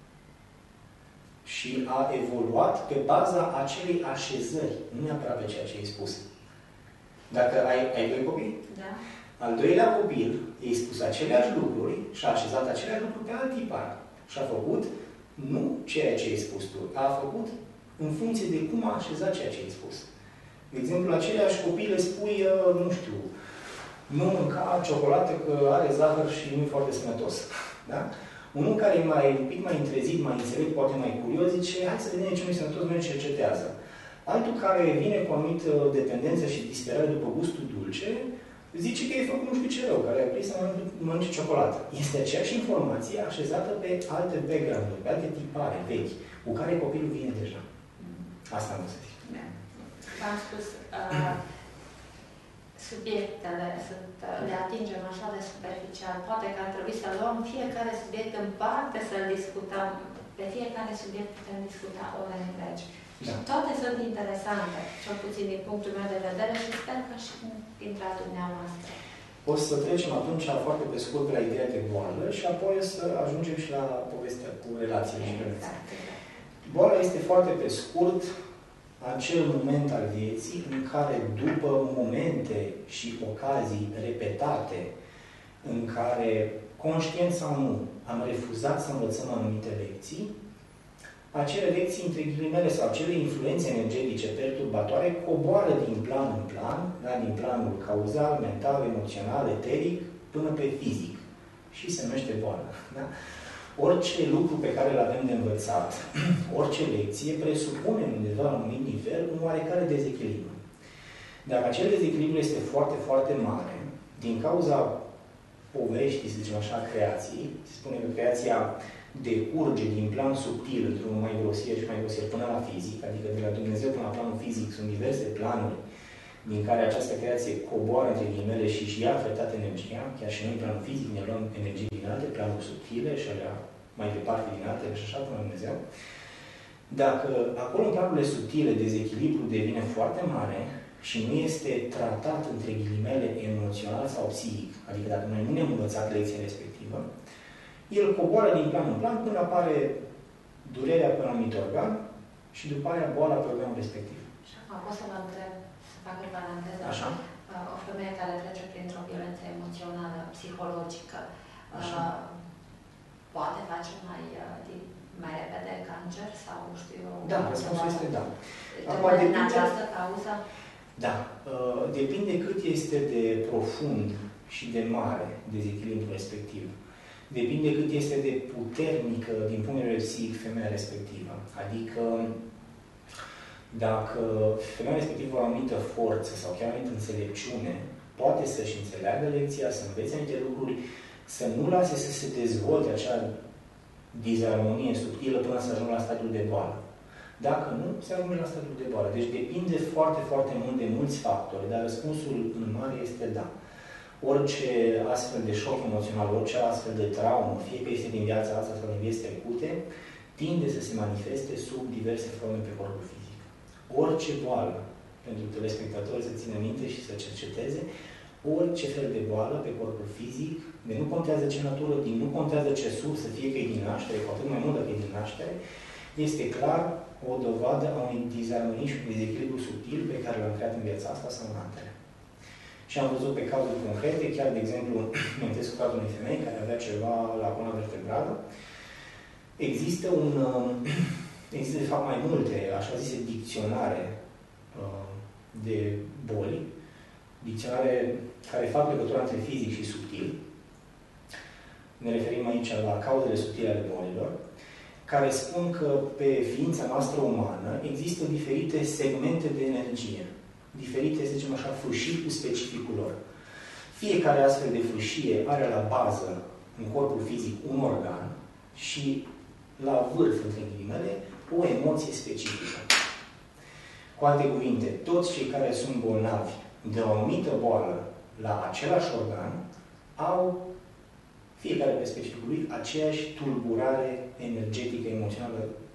Și a evoluat pe baza acelei așezări, nu neapărat pe ceea ce i-ai spus. Dacă ai doi copii? Da. Al doilea copil i-ai spus aceleași lucruri și a așezat aceleași lucruri pe alt tipar. Și a făcut nu ceea ce ai spus tu, a făcut în funcție de cum a așezat ceea ce ai spus. De exemplu, aceleași copii le spui, nu știu, nu mânca ciocolată că are zahăr și nu e foarte sănătos. Da? Unul care e un pic mai întrezit, mai înțeleg, poate mai curios, zice, hai să vedem ce nu e sănătos, nu cercetează. Altul care vine cu o anumită dependență și disperare după gustul dulce, zice că e făcut nu știu ce rău, care a prins să mănânce ciocolată. Este aceeași informație așezată pe alte background-uri, pe alte tipare vechi, cu care copilul vine deja. Asta am să zic. Da. V-am spus, subiectele le atingem așa de superficial. Poate că ar trebui să luăm fiecare subiect în parte, să-l discutăm. Pe fiecare subiect putem discuta ore întregi. Da. Toate sunt interesante, cel puțin din punctul meu de vedere și sper că și dintre dumneavoastră. O să trecem atunci foarte pe scurt la ideea de boală și apoi o să ajungem și la povestea cu relațiile și exact. Boala este foarte pe scurt acel moment al vieții în care, după momente și ocazii repetate, în care, conștient sau nu, am refuzat să învățăm anumite lecții, acele lecții, între ghilimele, sau acele influențe energetice perturbatoare coboară din plan în plan, da? Din planul cauzal, mental, emoțional, eteric, până pe fizic. Și se numește boală. Da? Orice lucru pe care îl avem de învățat, orice lecție, presupune undeva la un anumit nivel un oarecare dezechilibru. Dacă acel dezechilibru este foarte, foarte mare, din cauza poveștii, să zicem așa, creației, se spune că creația decurge din plan subtil, într-un mai grosier și mai grosier, până la fizic, adică de la Dumnezeu până la planul fizic, sunt diverse planuri din care această creație coboară între ghilimele și își ia treptat energia, chiar și noi în planul fizic ne luăm energie din alte planuri subtile și alea mai departe din altele și așa până la Dumnezeu. Dacă acolo în planurile subtile dezechilibru devine foarte mare și nu este tratat între ghilimele emoțional sau psihic, adică dacă noi nu ne-am învățat lecția respectivă, el coboară din plan în plan până apare durerea pe un anumit organ și după aia boala pe organul respectiv. Și acum pot să vă întreb, să fac o paranteză. Așa. O femeie care trece printr-o violență emoțională, psihologică, poate face mai repede cancer sau știu eu? Da, răspunsul este da. Acum, din această cauză? Da. Depinde cât este de profund și de mare dezechilibru respectiv. Depinde cât este de puternică din punct de vedere psihic femeia respectivă. Adică dacă femeia respectivă are o anumită forță sau chiar o anumită înțelepciune, poate să-și înțeleagă lecția, să învețe anumite lucruri, să nu lase să se dezvolte acea disarmonie subtilă până să ajungă la stadiul de boală. Dacă nu, se ajunge la stadiul de boală. Deci depinde foarte, foarte mult de mulți factori, dar răspunsul în mare este da. Orice astfel de șoc emoțional, orice astfel de traumă, fie că este din viața asta sau din vieți trecute, tinde să se manifeste sub diverse forme pe corpul fizic. Orice boală, pentru telespectatori să țină minte și să cerceteze, orice fel de boală pe corpul fizic, de nu contează ce natură, nu contează ce sursă, fie că e din naștere, cu atât mai mult dacă e din naștere, este clar o dovadă a unui disarmonii și un dezechilibru subtil pe care l-am creat în viața asta sau în altele. Și am văzut pe cazuri concrete, chiar, de exemplu, mi-amintesc cu cazul unei femei care avea ceva la coloana vertebrală. Există, de fapt, mai multe, așa zise, dicționare de boli, dicționare care fac legătura între fizic și subtil. Ne referim aici la cauzele subtile ale bolilor, care spun că pe ființa noastră umană există diferite segmente de energie. Diferite, să zicem așa, fâșii cu specificul lor. Fiecare astfel de fâșie are la bază, în corpul fizic, un organ și la vârf, între ghilimele, o emoție specifică. Cu alte cuvinte, toți cei care sunt bolnavi de o anumită boală la același organ au, fiecare pe specificul lui, aceeași tulburare energetică, emoțională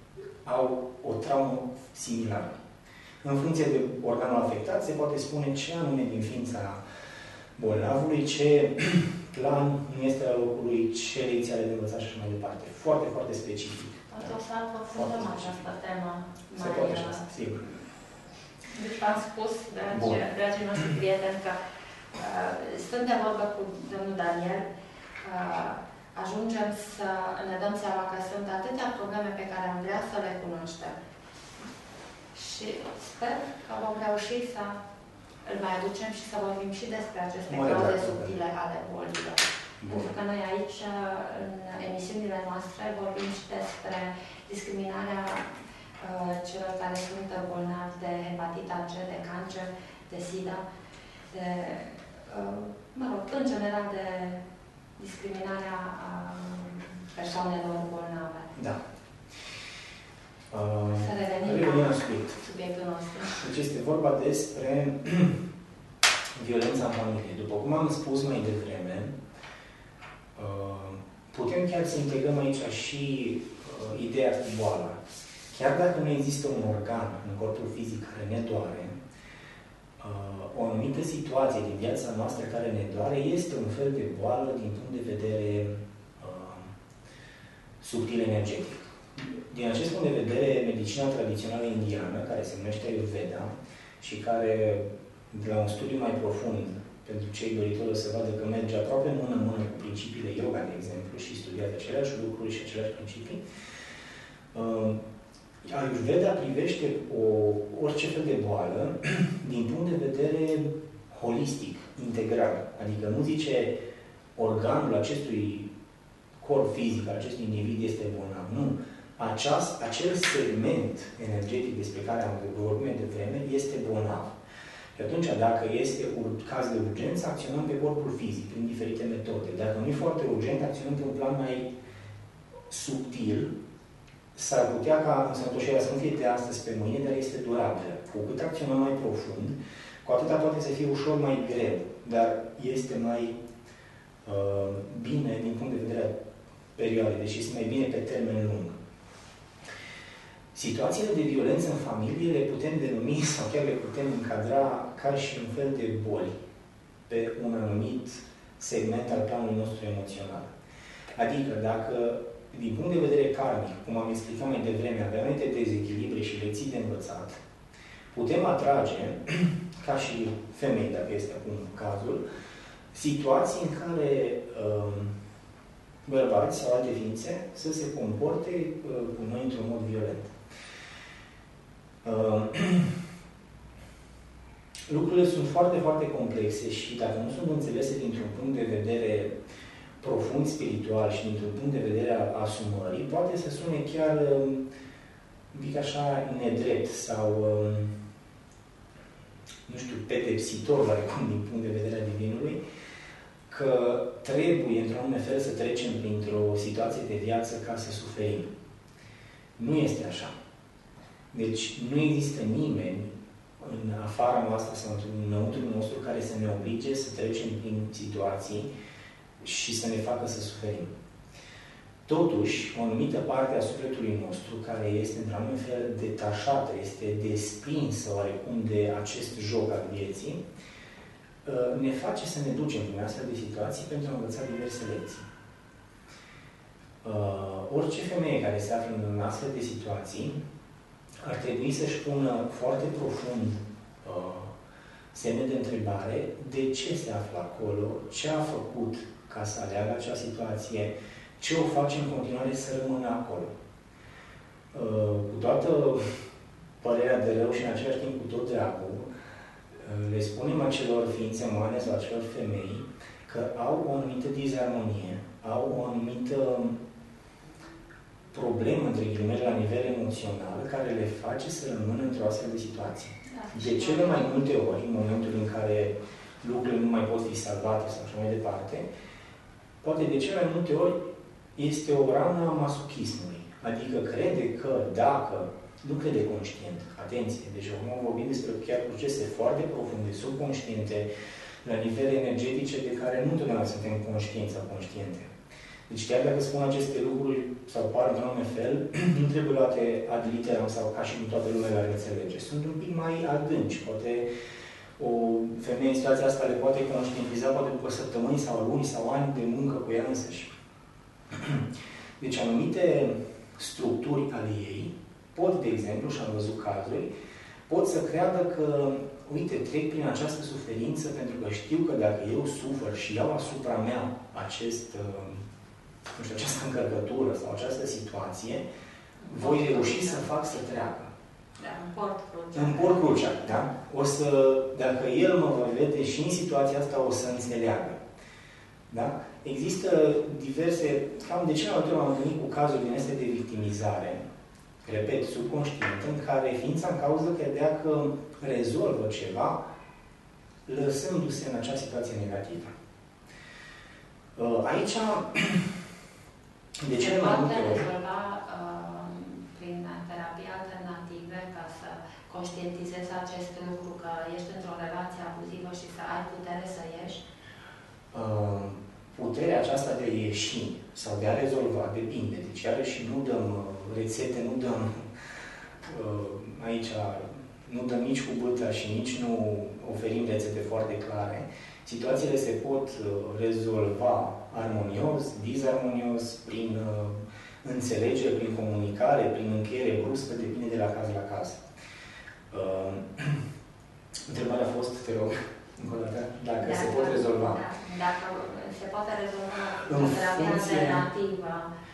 au o traumă similară. În funcție de organul afectat, se poate spune ce anume din ființa bolnavului, ce plan nu este la locul lui, ce lecții are de învățat și așa mai departe. Foarte, foarte specific. Poate o să aprofundăm această temă mai... Se poate așa, sigur. Deci v-am spus, dragii noștri prieteni, că stând de vorbă cu domnul Daniel, ajungem să ne dăm seama că sunt atâtea probleme pe care am vrea să le cunoaștem. Și sper că vom reuși să îl mai aducem și să vorbim și despre aceste cauze subtile ale bolilor. Pentru că noi aici, în emisiunile noastre, vorbim și despre discriminarea celor care sunt bolnavi de hepatita C, de cancer, de SIDA, de, mă rog, în general de discriminarea persoanelor bolnave. Da. Să revenim la subiectul nostru. Deci este vorba despre violența în familie. După cum am spus mai devreme, putem chiar să integrăm aici și ideea cu boala. Chiar dacă nu există un organ în corpul fizic care ne doare, o anumită situație din viața noastră care ne doare este un fel de boală din punct de vedere subtil energetic. Din acest punct de vedere, medicina tradițională indiană, care se numește Ayurveda și care, de la un studiu mai profund, pentru cei doritori să vadă că merge aproape mână-mână cu principiile yoga, de exemplu, și studiază aceleași lucruri și aceleași principii, Ayurveda privește orice fel de boală din punct de vedere holistic, integral. Adică nu zice organul acestui corp fizic, al acestui individ este bolnav. Nu. Acel segment energetic despre care am vorbit mai devreme este bolnav. Și atunci, dacă este un caz de urgență, acționăm pe corpul fizic, prin diferite metode. Dacă nu e foarte urgent, acționăm pe un plan mai subtil. S-ar putea ca însănătoșirea să nu fie de astăzi pe mâine, dar este durabilă. Cu cât acționăm mai profund, cu atâta poate să fie ușor mai greu, dar este mai bine din punct de vedere al perioadei, deci este mai bine pe termen lung. Situațiile de violență în familie le putem denumi sau chiar le putem încadra ca și un fel de boli pe un anumit segment al planului nostru emoțional. Adică dacă, din punct de vedere karmic, cum am explicat mai devreme, avem anumite dezechilibre și lecții de învățat, putem atrage, ca și femei, dacă este acum cazul, situații în care bărbați sau alte ființe să se comporte cu noi într-un mod violent. Lucrurile sunt foarte, foarte complexe și dacă nu sunt înțelese dintr-un punct de vedere profund spiritual și dintr-un punct de vedere al asumării, poate să sune chiar un pic așa nedrept sau nu știu, pedepsitor, oarecum, din punct de vedere al divinului, că trebuie, într-un anume fel, să trecem printr-o situație de viață ca să suferim. Nu este așa. Deci, nu există nimeni în afara noastră sau înăuntru nostru care să ne oblige să trecem prin situații și să ne facă să suferim. Totuși, o anumită parte a sufletului nostru, care este, într-un anume fel, detașată, este desprinsă, oarecum, de acest joc al vieții, ne face să ne ducem prin astfel de situații pentru a învăța diverse lecții. Orice femeie care se află în astfel de situații ar trebui să-și pună foarte profund semne de întrebare de ce se află acolo, ce a făcut ca să aleagă acea situație, ce o face în continuare să rămână acolo. Cu toată părerea de rău și în același timp cu tot dragul, le spunem acelor ființe umane sau acelor femei că au o anumită dizarmonie, au o anumită problemă, între ghilimele, la nivel emoțional, care le face să rămână într-o astfel de situație. De cele mai multe ori, în momentul în care lucrurile nu mai pot fi salvate sau așa mai departe, poate de cele mai multe ori este o rană a masochismului. Adică crede că dacă, nu crede conștient, atenție, deci acum vorbim despre chiar procese foarte profunde, subconștiente, la nivele energetice de care nu întotdeauna suntem conștienți sau conștiente. Deci chiar dacă spun aceste lucruri sau par într-un anume fel, nu trebuie luate ad literam sau ca și cum toată lumea le înțelege. Sunt un pic mai adânci. Poate o femeie în situația asta le poate conștientiza poate după săptămâni sau luni sau ani de muncă cu ea însăși. Deci anumite structuri ale ei pot, de exemplu, și am văzut cazuri, pot să creadă că, uite, trec prin această suferință pentru că știu că dacă eu sufăr și iau asupra mea această încărcătură sau această situație, voi reuși să fac să treacă. Da, împort crucea, da? Dacă el mă va vede și în situația asta, o să înțeleagă. Da? Există diverse, cam de ce ori m-am întâlnit cu cazuri din astea de victimizare, repet, subconștient, în care ființa în cauză credea că rezolvă ceva, lăsându-se în acea situație negativă. Aici, de ce mai multe ori? Rezolva prin terapie alternative ca să conștientizezi acest lucru, că ești într-o relație abuzivă și să ai putere să ieși? Puterea aceasta de a ieși sau de a rezolva depinde. Deci, iarăși, nu dăm rețete, nu dăm aici, nu dăm nici cu bâta și nici nu oferim rețete foarte clare. Situațiile se pot rezolva armonios, disarmonios, prin înțelegere, prin comunicare, prin încheiere bruscă, depinde de la caz la caz. Întrebarea a fost, te rog, încă o dată, dacă se pot rezolva. Da, dacă se poate rezolva în terapia alternativă,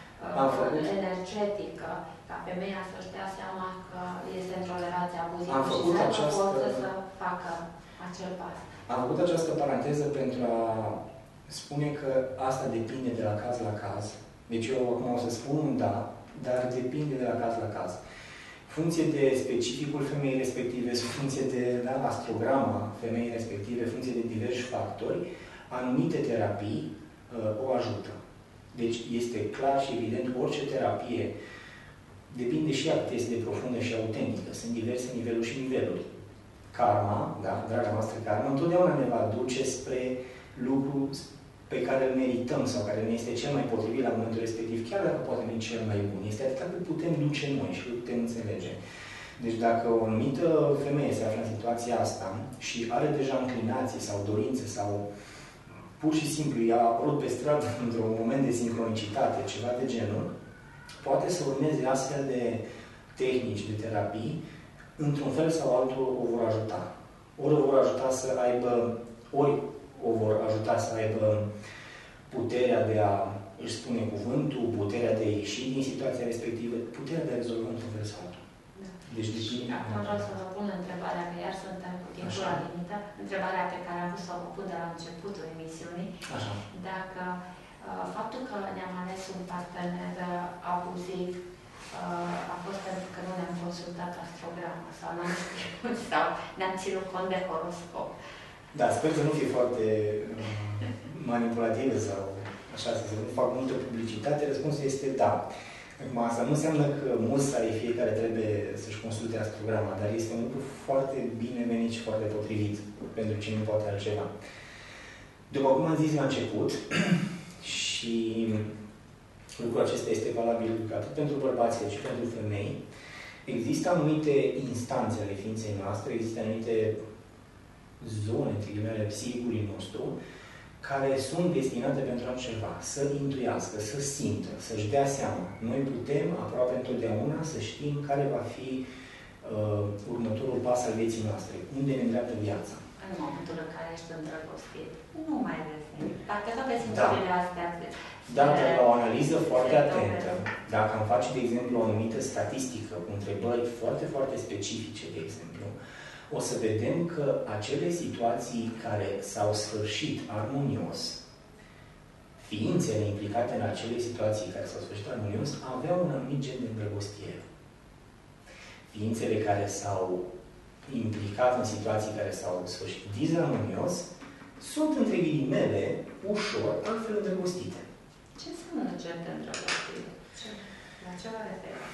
energetică, ca femeia să-și dea seama că este într-o relație abuzivă și să poată să facă acel pas. Am făcut această paranteză pentru a spune că asta depinde de la caz la caz. Deci eu acum o să spun un da, dar depinde de la caz la caz. Funcție de specificul femeii respective, funcție de astrograma femeii respective, funcție de diversi factori, anumite terapii o ajută. Deci este clar și evident, orice terapie depinde și ea cât este de profundă și autentică. Sunt diverse niveluri și niveluri. Karma, da, draga noastră karma, întotdeauna ne va duce spre lucru pe care îl merităm sau care ne este cel mai potrivit la momentul respectiv, chiar dacă poate nu e cel mai bun. Este atât cât putem duce noi și cât putem înțelege. Deci dacă o anumită femeie se află în situația asta și are deja înclinații sau dorințe sau pur și simplu i-a apărut pe stradă într-un moment de sincronicitate, ceva de genul, poate să urmeze astfel de tehnici de terapii, într-un fel sau altul o vor ajuta. Ori o vor ajuta să aibă, ori o vor ajuta să aibă puterea de a își spune cuvântul, puterea de a ieși din situația respectivă, puterea de a rezolva într-un fel sau altul. Da. Deci depinde. Acum vreau să vă pun întrebarea, că iar suntem cu timpul la limită, întrebarea pe care am vrut să o pun de la începutul emisiunii. Așa. Dacă faptul că ne-am ales un partener abuziv a fost pentru că nu ne-am consultat astrograma sau n-am știut sau ne-am ținut cont de horoscop. Da, sper să nu fie foarte manipulative sau așa, să nu fac multă publicitate. Răspunsul este da. Acum, asta nu înseamnă că musai fiecare trebuie să-și consulte astrograma, dar este un lucru foarte binevenit și foarte potrivit pentru cine nu poate altceva. După cum am zis la început, și lucrul acesta este valabil atât pentru bărbați cât și pentru femei, există anumite instanțe ale ființei noastre, există anumite zone, între ghilimele, psihicului nostru, care sunt destinate pentru altceva, să intuiască, să simtă, să-și dea seama. Noi putem aproape întotdeauna să știm care va fi următorul pas al vieții noastre, unde ne îndreaptă viața. În momentul în care ești îndrăgostit, nu mai vezi nimic. Parcă toate simțurile astea... Dacă la o analiză foarte atentă, dacă am face, de exemplu, o anumită statistică cu întrebări foarte, foarte specifice, de exemplu, o să vedem că acele situații care s-au sfârșit armonios, ființele implicate în acele situații care s-au sfârșit armonios, aveau un anumit gen de îndrăgostire. Ființele care s-au implicat în situații care s-au sfârșit disarmonios, sunt, între ghilimele, ușor, altfel îndrăgostite. Ce înseamnă gen de îndrăgostire? La ce vă referi?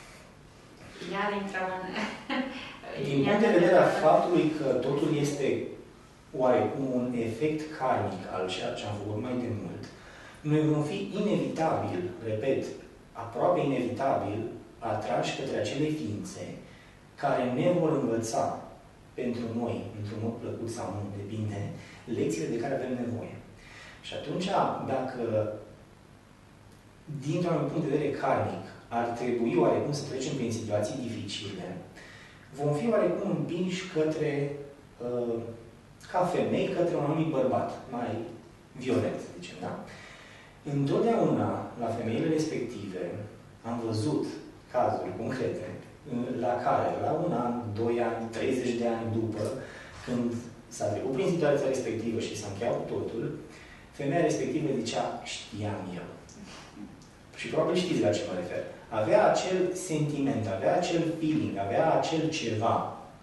Iar intrăm în... Din punct de vedere al faptului că totul este oarecum un efect karmic al ceea ce am făcut mai de mult, noi vom fi inevitabil, repet, aproape inevitabil, atrași către acele ființe care ne vor învăța pentru noi, într-un mod plăcut sau nu, depinde, lecțiile de care avem nevoie. Și atunci, dacă, dintr-un punct de vedere karmic, ar trebui oarecum să trecem prin situații dificile, vom fi oarecum împinși către, ca femei, către un anumit bărbat, mai violent, să zicem, da? Întotdeauna, la femeile respective, am văzut cazuri concrete la care, la 1 an, 2 ani, 30 de ani după, când s-a trecut prin situația respectivă și s-a încheiat cu totul, femeia respectivă zicea, știam eu. Și probabil știți la ce mă refer. Avea acel sentiment, avea acel feeling, avea acel ceva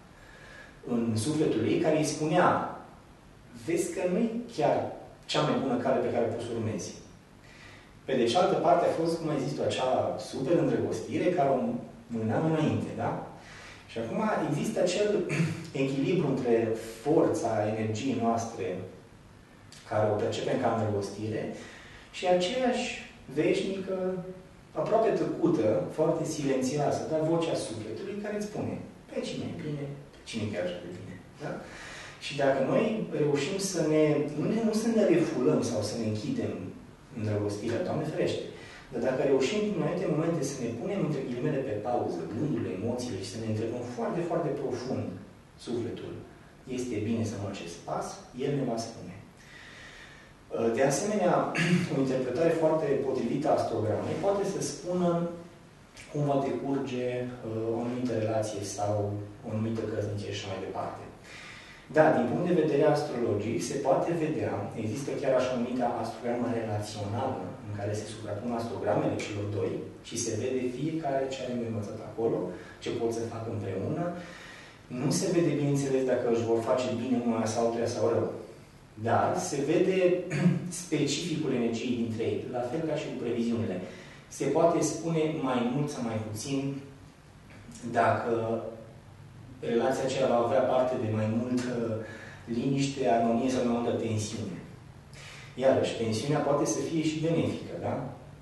în sufletul ei care îi spunea, vezi că nu e chiar cea mai bună cale pe care poți să urmezi. Pe de cealaltă parte a fost, cum ai zis tu, acea super îndrăgostire care o mâna înainte, da? Și acum există acel echilibru între forța energiei noastre care o percepem ca îndrăgostire și aceeași veșnică, aproape tăcută, foarte silențioasă, dar vocea sufletului care îți spune pe cine e bine, pe cine e chiar așa de bine. Da? Și dacă noi reușim să nu să ne refulăm sau să ne închidem îndrăgostirea, Doamne ferește, dar dacă reușim în anumite momente să ne punem între ghilimele pe pauză, gândurile, emoțiile și să ne întrebăm foarte, foarte profund sufletul, este bine să mă acest pas, El ne va spune. De asemenea, o interpretare foarte potrivită a astrogramei poate să spună cum va decurge o anumită relație sau o anumită căsnicie și mai departe. Da, din punct de vedere astrologic, se poate vedea, există chiar așa numită astrogramă relațională, în care se suprapun astrogramele celor doi și se vede fiecare ce are învățat acolo, ce pot să facă împreună. Nu se vede, bineînțeles, dacă își vor face bine una sau altuia sau rău. Dar se vede specificul energiei dintre ei, la fel ca și cu previziunile. Se poate spune mai mult sau mai puțin dacă relația aceea va avea parte de mai multă liniște, armonie sau mai multă tensiune. Iarăși, tensiunea poate să fie și benefică, da?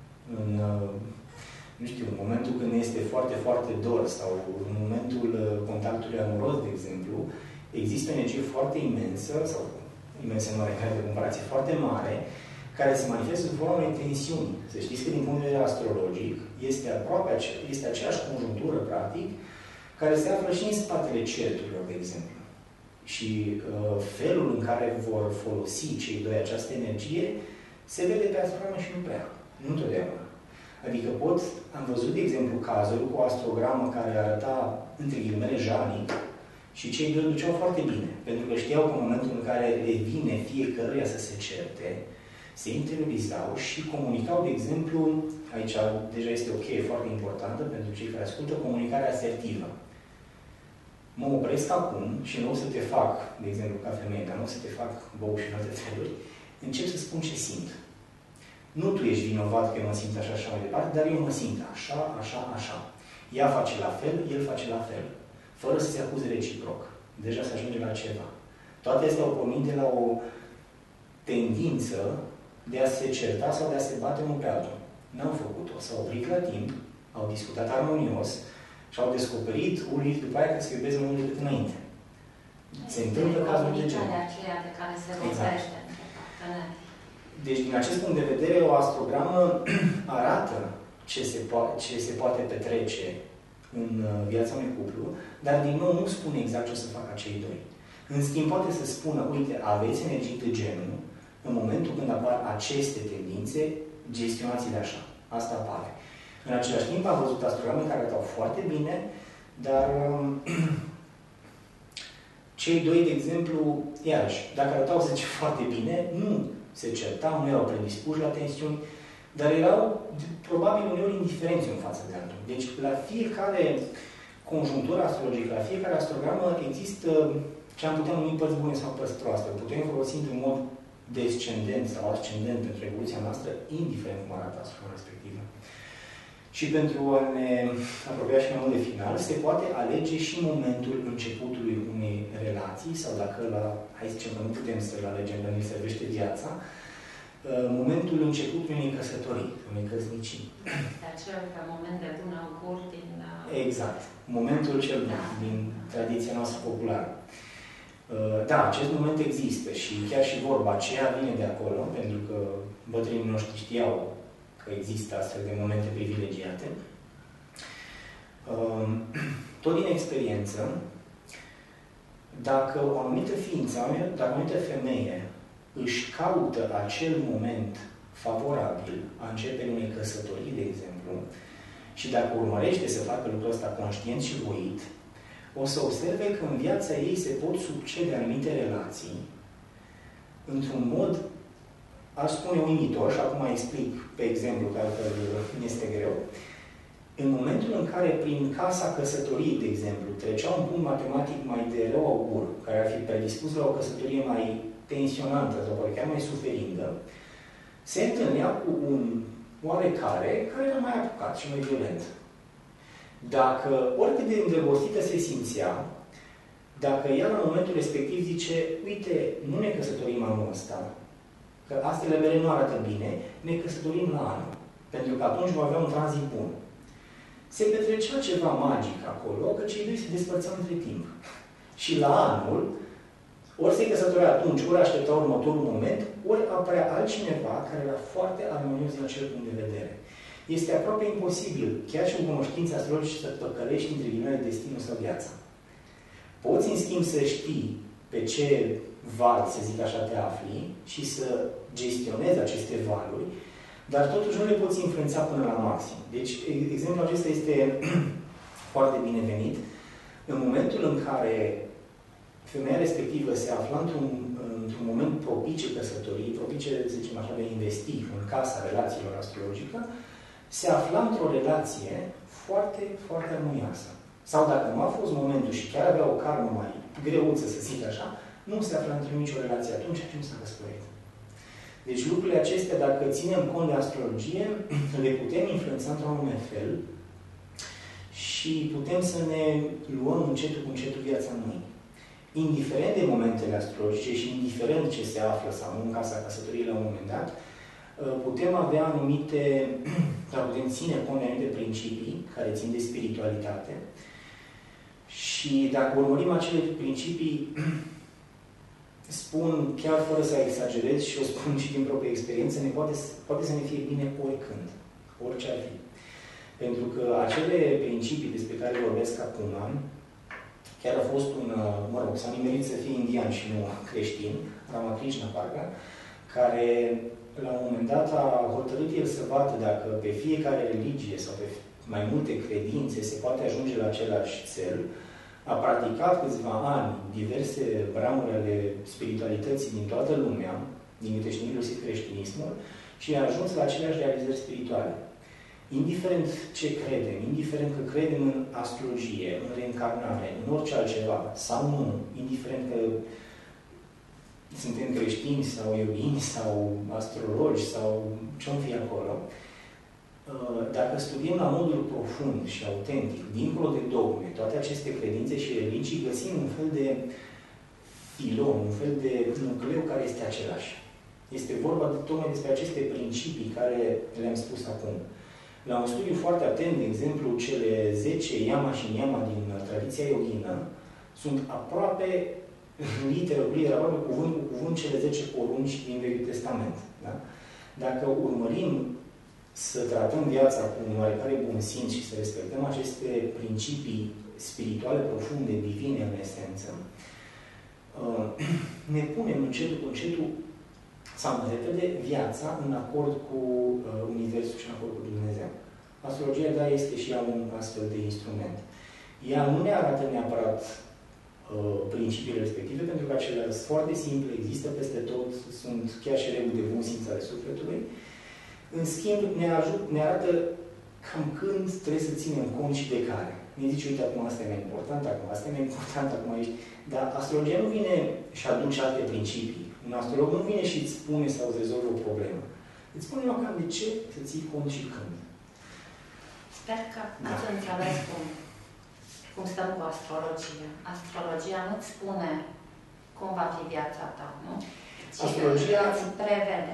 Nu știu, în momentul când este foarte, foarte dor sau în momentul contactului amoros, de exemplu, există o energie foarte imensă, sau imensă nu are de comparație, foarte mare, care se manifestă în formă unei tensiuni. Să știți că din punct de vedere astrologic este aceeași conjunctură, practic, care se află și în spatele certurilor, de exemplu. Și felul în care vor folosi cei doi această energie se vede pe astrogramă și nu prea. Nu întotdeauna. Adică am văzut, de exemplu, cazuri cu o astrogramă care arăta, între ghilimele, jalnic și cei doi duceau foarte bine. Pentru că știau că în momentul în care le vine fiecăruia să se certe, se interiorizau și comunicau, de exemplu, aici deja este o cheie foarte importantă pentru cei care ascultă, comunicarea asertivă. Mă opresc acum și nu o să te fac, de exemplu, ca femeie, dar nu o să te fac bou și în alte feluri, încep să spun ce simt. Nu tu ești vinovat că mă simt așa, așa mai departe, dar eu mă simt așa, așa, așa. Ea face la fel, el face la fel. Fără să se acuze reciproc. Deja se ajunge la ceva. Toate astea au pornit de la o tendință de a se certa sau de a se bate unul pe altul. N-au făcut-o. S-au oprit la timp, au discutat armonios și au descoperit unii după aia că se iubesc mai mult decât înainte. Se întâmplă cazul de genul. Aceea de care se vorbește între parteneri. Deci, din acest punct de vedere, o astrogramă arată ce se poate petrece în viața unui cuplu, dar din nou nu spune exact ce o să facă cei doi. În schimb, poate să spună, uite, aveți energii de genul, în momentul când apar aceste tendințe, gestionați-le așa. Asta apare. În același timp, am văzut astrograme care arătau foarte bine, dar cei doi, de exemplu, iarăși, dacă arătau, să zice, foarte bine, nu se certau, nu erau predispuși la tensiuni, dar erau, probabil, uneori indiferenți în față de altul. Deci, la fiecare conjunctură astrologică, la fiecare astrogramă, există ce am putea numi părți bune sau părți proaste. Putem folosi într-un mod descendent sau ascendent pentru evoluția noastră, indiferent cum arată astrograma respectivă. Și pentru a ne apropia și mai mult de final, se poate alege și momentul începutului unei relații, sau dacă hai să zicem că nu putem să-l alegem, dar ne servește viața, momentul începutului unei căsătorii, unei căsnicii. Este acel moment de bun augur din... Exact. Momentul cel bun din tradiția noastră populară. Da, acest moment există și chiar și vorba aceea vine de acolo, pentru că bătrânii noștri știau că există astfel de momente privilegiate. Tot din experiență, dacă o anumită ființă, dacă o anumită femeie își caută acel moment favorabil a începerii unei căsătorii, de exemplu, și dacă urmărește să facă lucrul ăsta conștient și voit, o să observe că în viața ei se pot succede anumite relații într-un mod, aș spune, uimitor, și acum explic pe exemplu, că altfel este greu. În momentul în care prin casa căsătoriei, de exemplu, trecea un punct matematic mai de rău augur, care ar fi predispus la o căsătorie mai tensionantă sau poate chiar mai suferindă, se întâlnea cu un oarecare care era mai apucat și mai violent. Dacă oricât de îndrăgostită se simțea, dacă ea la momentul respectiv zice, uite, nu ne căsătorim anul ăsta, că astele mele nu arată bine, ne căsătorim la anul, pentru că atunci vom avea un tranzit bun. Se petrecea ceva magic acolo, că cei doi se despărțeau între timp. Și la anul, ori se căsătorea atunci, ori aștepta următorul moment, ori apărea altcineva care era foarte armonios din acel punct de vedere. Este aproape imposibil, chiar și cu cunoștința astrologică, să păcălești între ghilimele destinul sau viața. Poți, în schimb, să știi pe ce val, să zic așa, te afli și să gestionezi aceste valuri, dar totuși nu le poți influența până la maxim. Deci, exemplul acesta este foarte binevenit. În momentul în care femeia respectivă se afla într-un moment propice căsătoriei, propice, să zicem așa, de investi în casa relațiilor astrologică, se afla într-o relație foarte, foarte armonioasă. Sau dacă nu a fost momentul și chiar avea o karmă mai greuță, să zic așa, nu se afla într-o nicio relație atunci și nu s-a căsătorit. Deci lucrurile acestea, dacă ținem cont de astrologie, le putem influența într-un anume fel și putem să ne luăm încetul cu încetul viața noi. Indiferent de momentele astrologice și indiferent ce se află sau nu în casa căsătoriei la un moment dat, putem avea anumite, dar putem ține cont de anumite principii care țin de spiritualitate și dacă urmărim acele principii, spun chiar fără să exagerez și o spun și din proprie experiență, poate să ne fie bine oricând, orice ar fi. Pentru că acele principii despre care vorbesc acum, chiar a fost s-a nimerit să fie indian și nu creștin, Ramakrishna parcă, care la un moment dat a hotărât el să vadă dacă pe fiecare religie sau pe mai multe credințe se poate ajunge la același cel. A practicat câțiva ani diverse ramuri ale spiritualității din toată lumea, din câte știm inclusiv creștinismul, și a ajuns la aceleași realizări spirituale. Indiferent ce credem, indiferent că credem în astrologie, în reîncarnare, în orice altceva, sau nu, indiferent că suntem creștini sau iogini sau astrologi sau ce-o fi acolo, dacă studiem la modul profund și autentic, dincolo de dogme, toate aceste credințe și religii, găsim un fel de filon, un fel de nucleu care este același. Este vorba tocmai despre aceste principii care le-am spus acum. La un studiu foarte atent, de exemplu, cele 10 yama și niyama din tradiția yoghină sunt aproape literă cu literă, aproape cuvânt cu cuvânt cele 10 porunci din Vechiul Testament. Da? Dacă urmărim să tratăm viața cu un oarecare bun simț și să respectăm aceste principii spirituale profunde, divine în esență, ne punem încetul cu încetul, sau în repede, viața în acord cu Universul și în acord cu Dumnezeu. Astrologia, da, este și ea un astfel de instrument. Ea nu ne arată neapărat principiile respective, pentru că acelea sunt foarte simple, există peste tot, sunt chiar și reguli de bun simț ale sufletului. În schimb, ne arată cam când trebuie să ținem cont și de care. Ne zice, uite, acum asta e mai important, acum asta e mai important, acum ești... Dar astrologia nu vine și aduce alte principii. Un astrolog nu vine și îți spune sau îți rezolvă o problemă. Îți spune eu cam de ce să ții cont și când. Sper că ați înțeles cum stăm cu astrologia. Astrologia nu-ți spune cum va fi viața ta, nu? Astrologia îți prevede.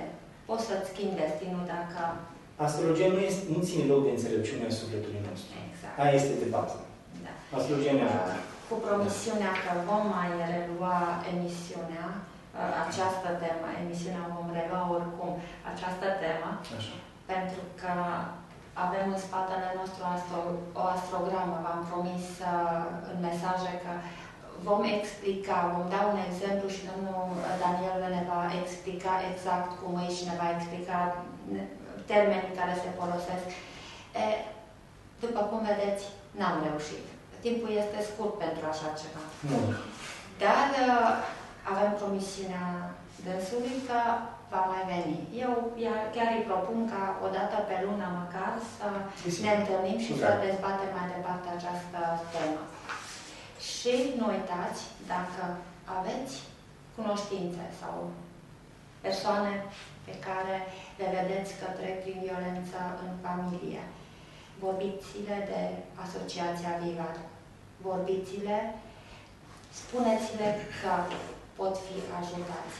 poți să-ți schimbi destinul dacă... Astrologia nu ține loc de înțelepciunea sufletului nostru. Exact. Aia este de bază. Da. Astrologia ne ajută. Cu promisiunea că vom mai relua emisiunea, această temă, emisiunea vom relua oricum această temă, Așa. pentru că avem în spatele nostru o astrogramă. V-am promis în mesaje că vom explica, vom da un exemplu și domnul Daniel ne va explica exact cum e și ne va explica termenii care se folosesc. După cum vedeți, n-am reușit. Timpul este scurt pentru așa ceva. Dar avem promisiunea dânsului că va mai veni. Eu chiar îi propun ca o dată pe lună măcar să ne întâlnim și să dezbatem mai departe această temă. Și nu uitați, dacă aveți cunoștințe sau persoane pe care le vedeți că trec prin violență în familie, vorbiți-le de Asociația Vivat. Vorbiți-le, spuneți-le că pot fi ajutați.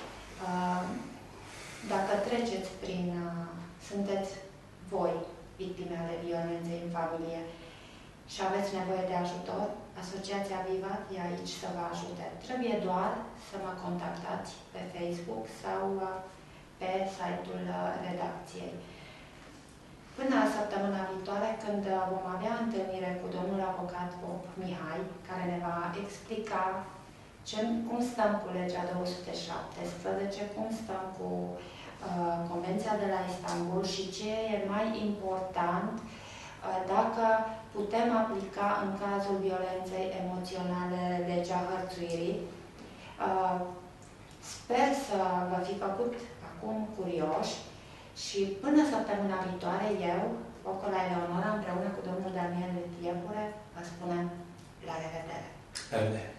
Dacă treceți sunteți voi victime ale violenței în familie și aveți nevoie de ajutor, Asociația Vivat e aici să vă ajute. Trebuie doar să mă contactați pe Facebook sau pe site-ul redacției. Până săptămâna viitoare, când vom avea întâlnire cu domnul avocat Bob Mihai, care ne va explica cum stăm cu legea 217, cum stăm cu Convenția de la Istanbul și ce e mai important, dacă putem aplica în cazul violenței emoționale legea hărțuirii. Sper să vă fi făcut acum curioși și până săptămâna viitoare, eu, Focola Eleonora, împreună cu domnul Daniel Tiepure, vă spunem la revedere! La revedere!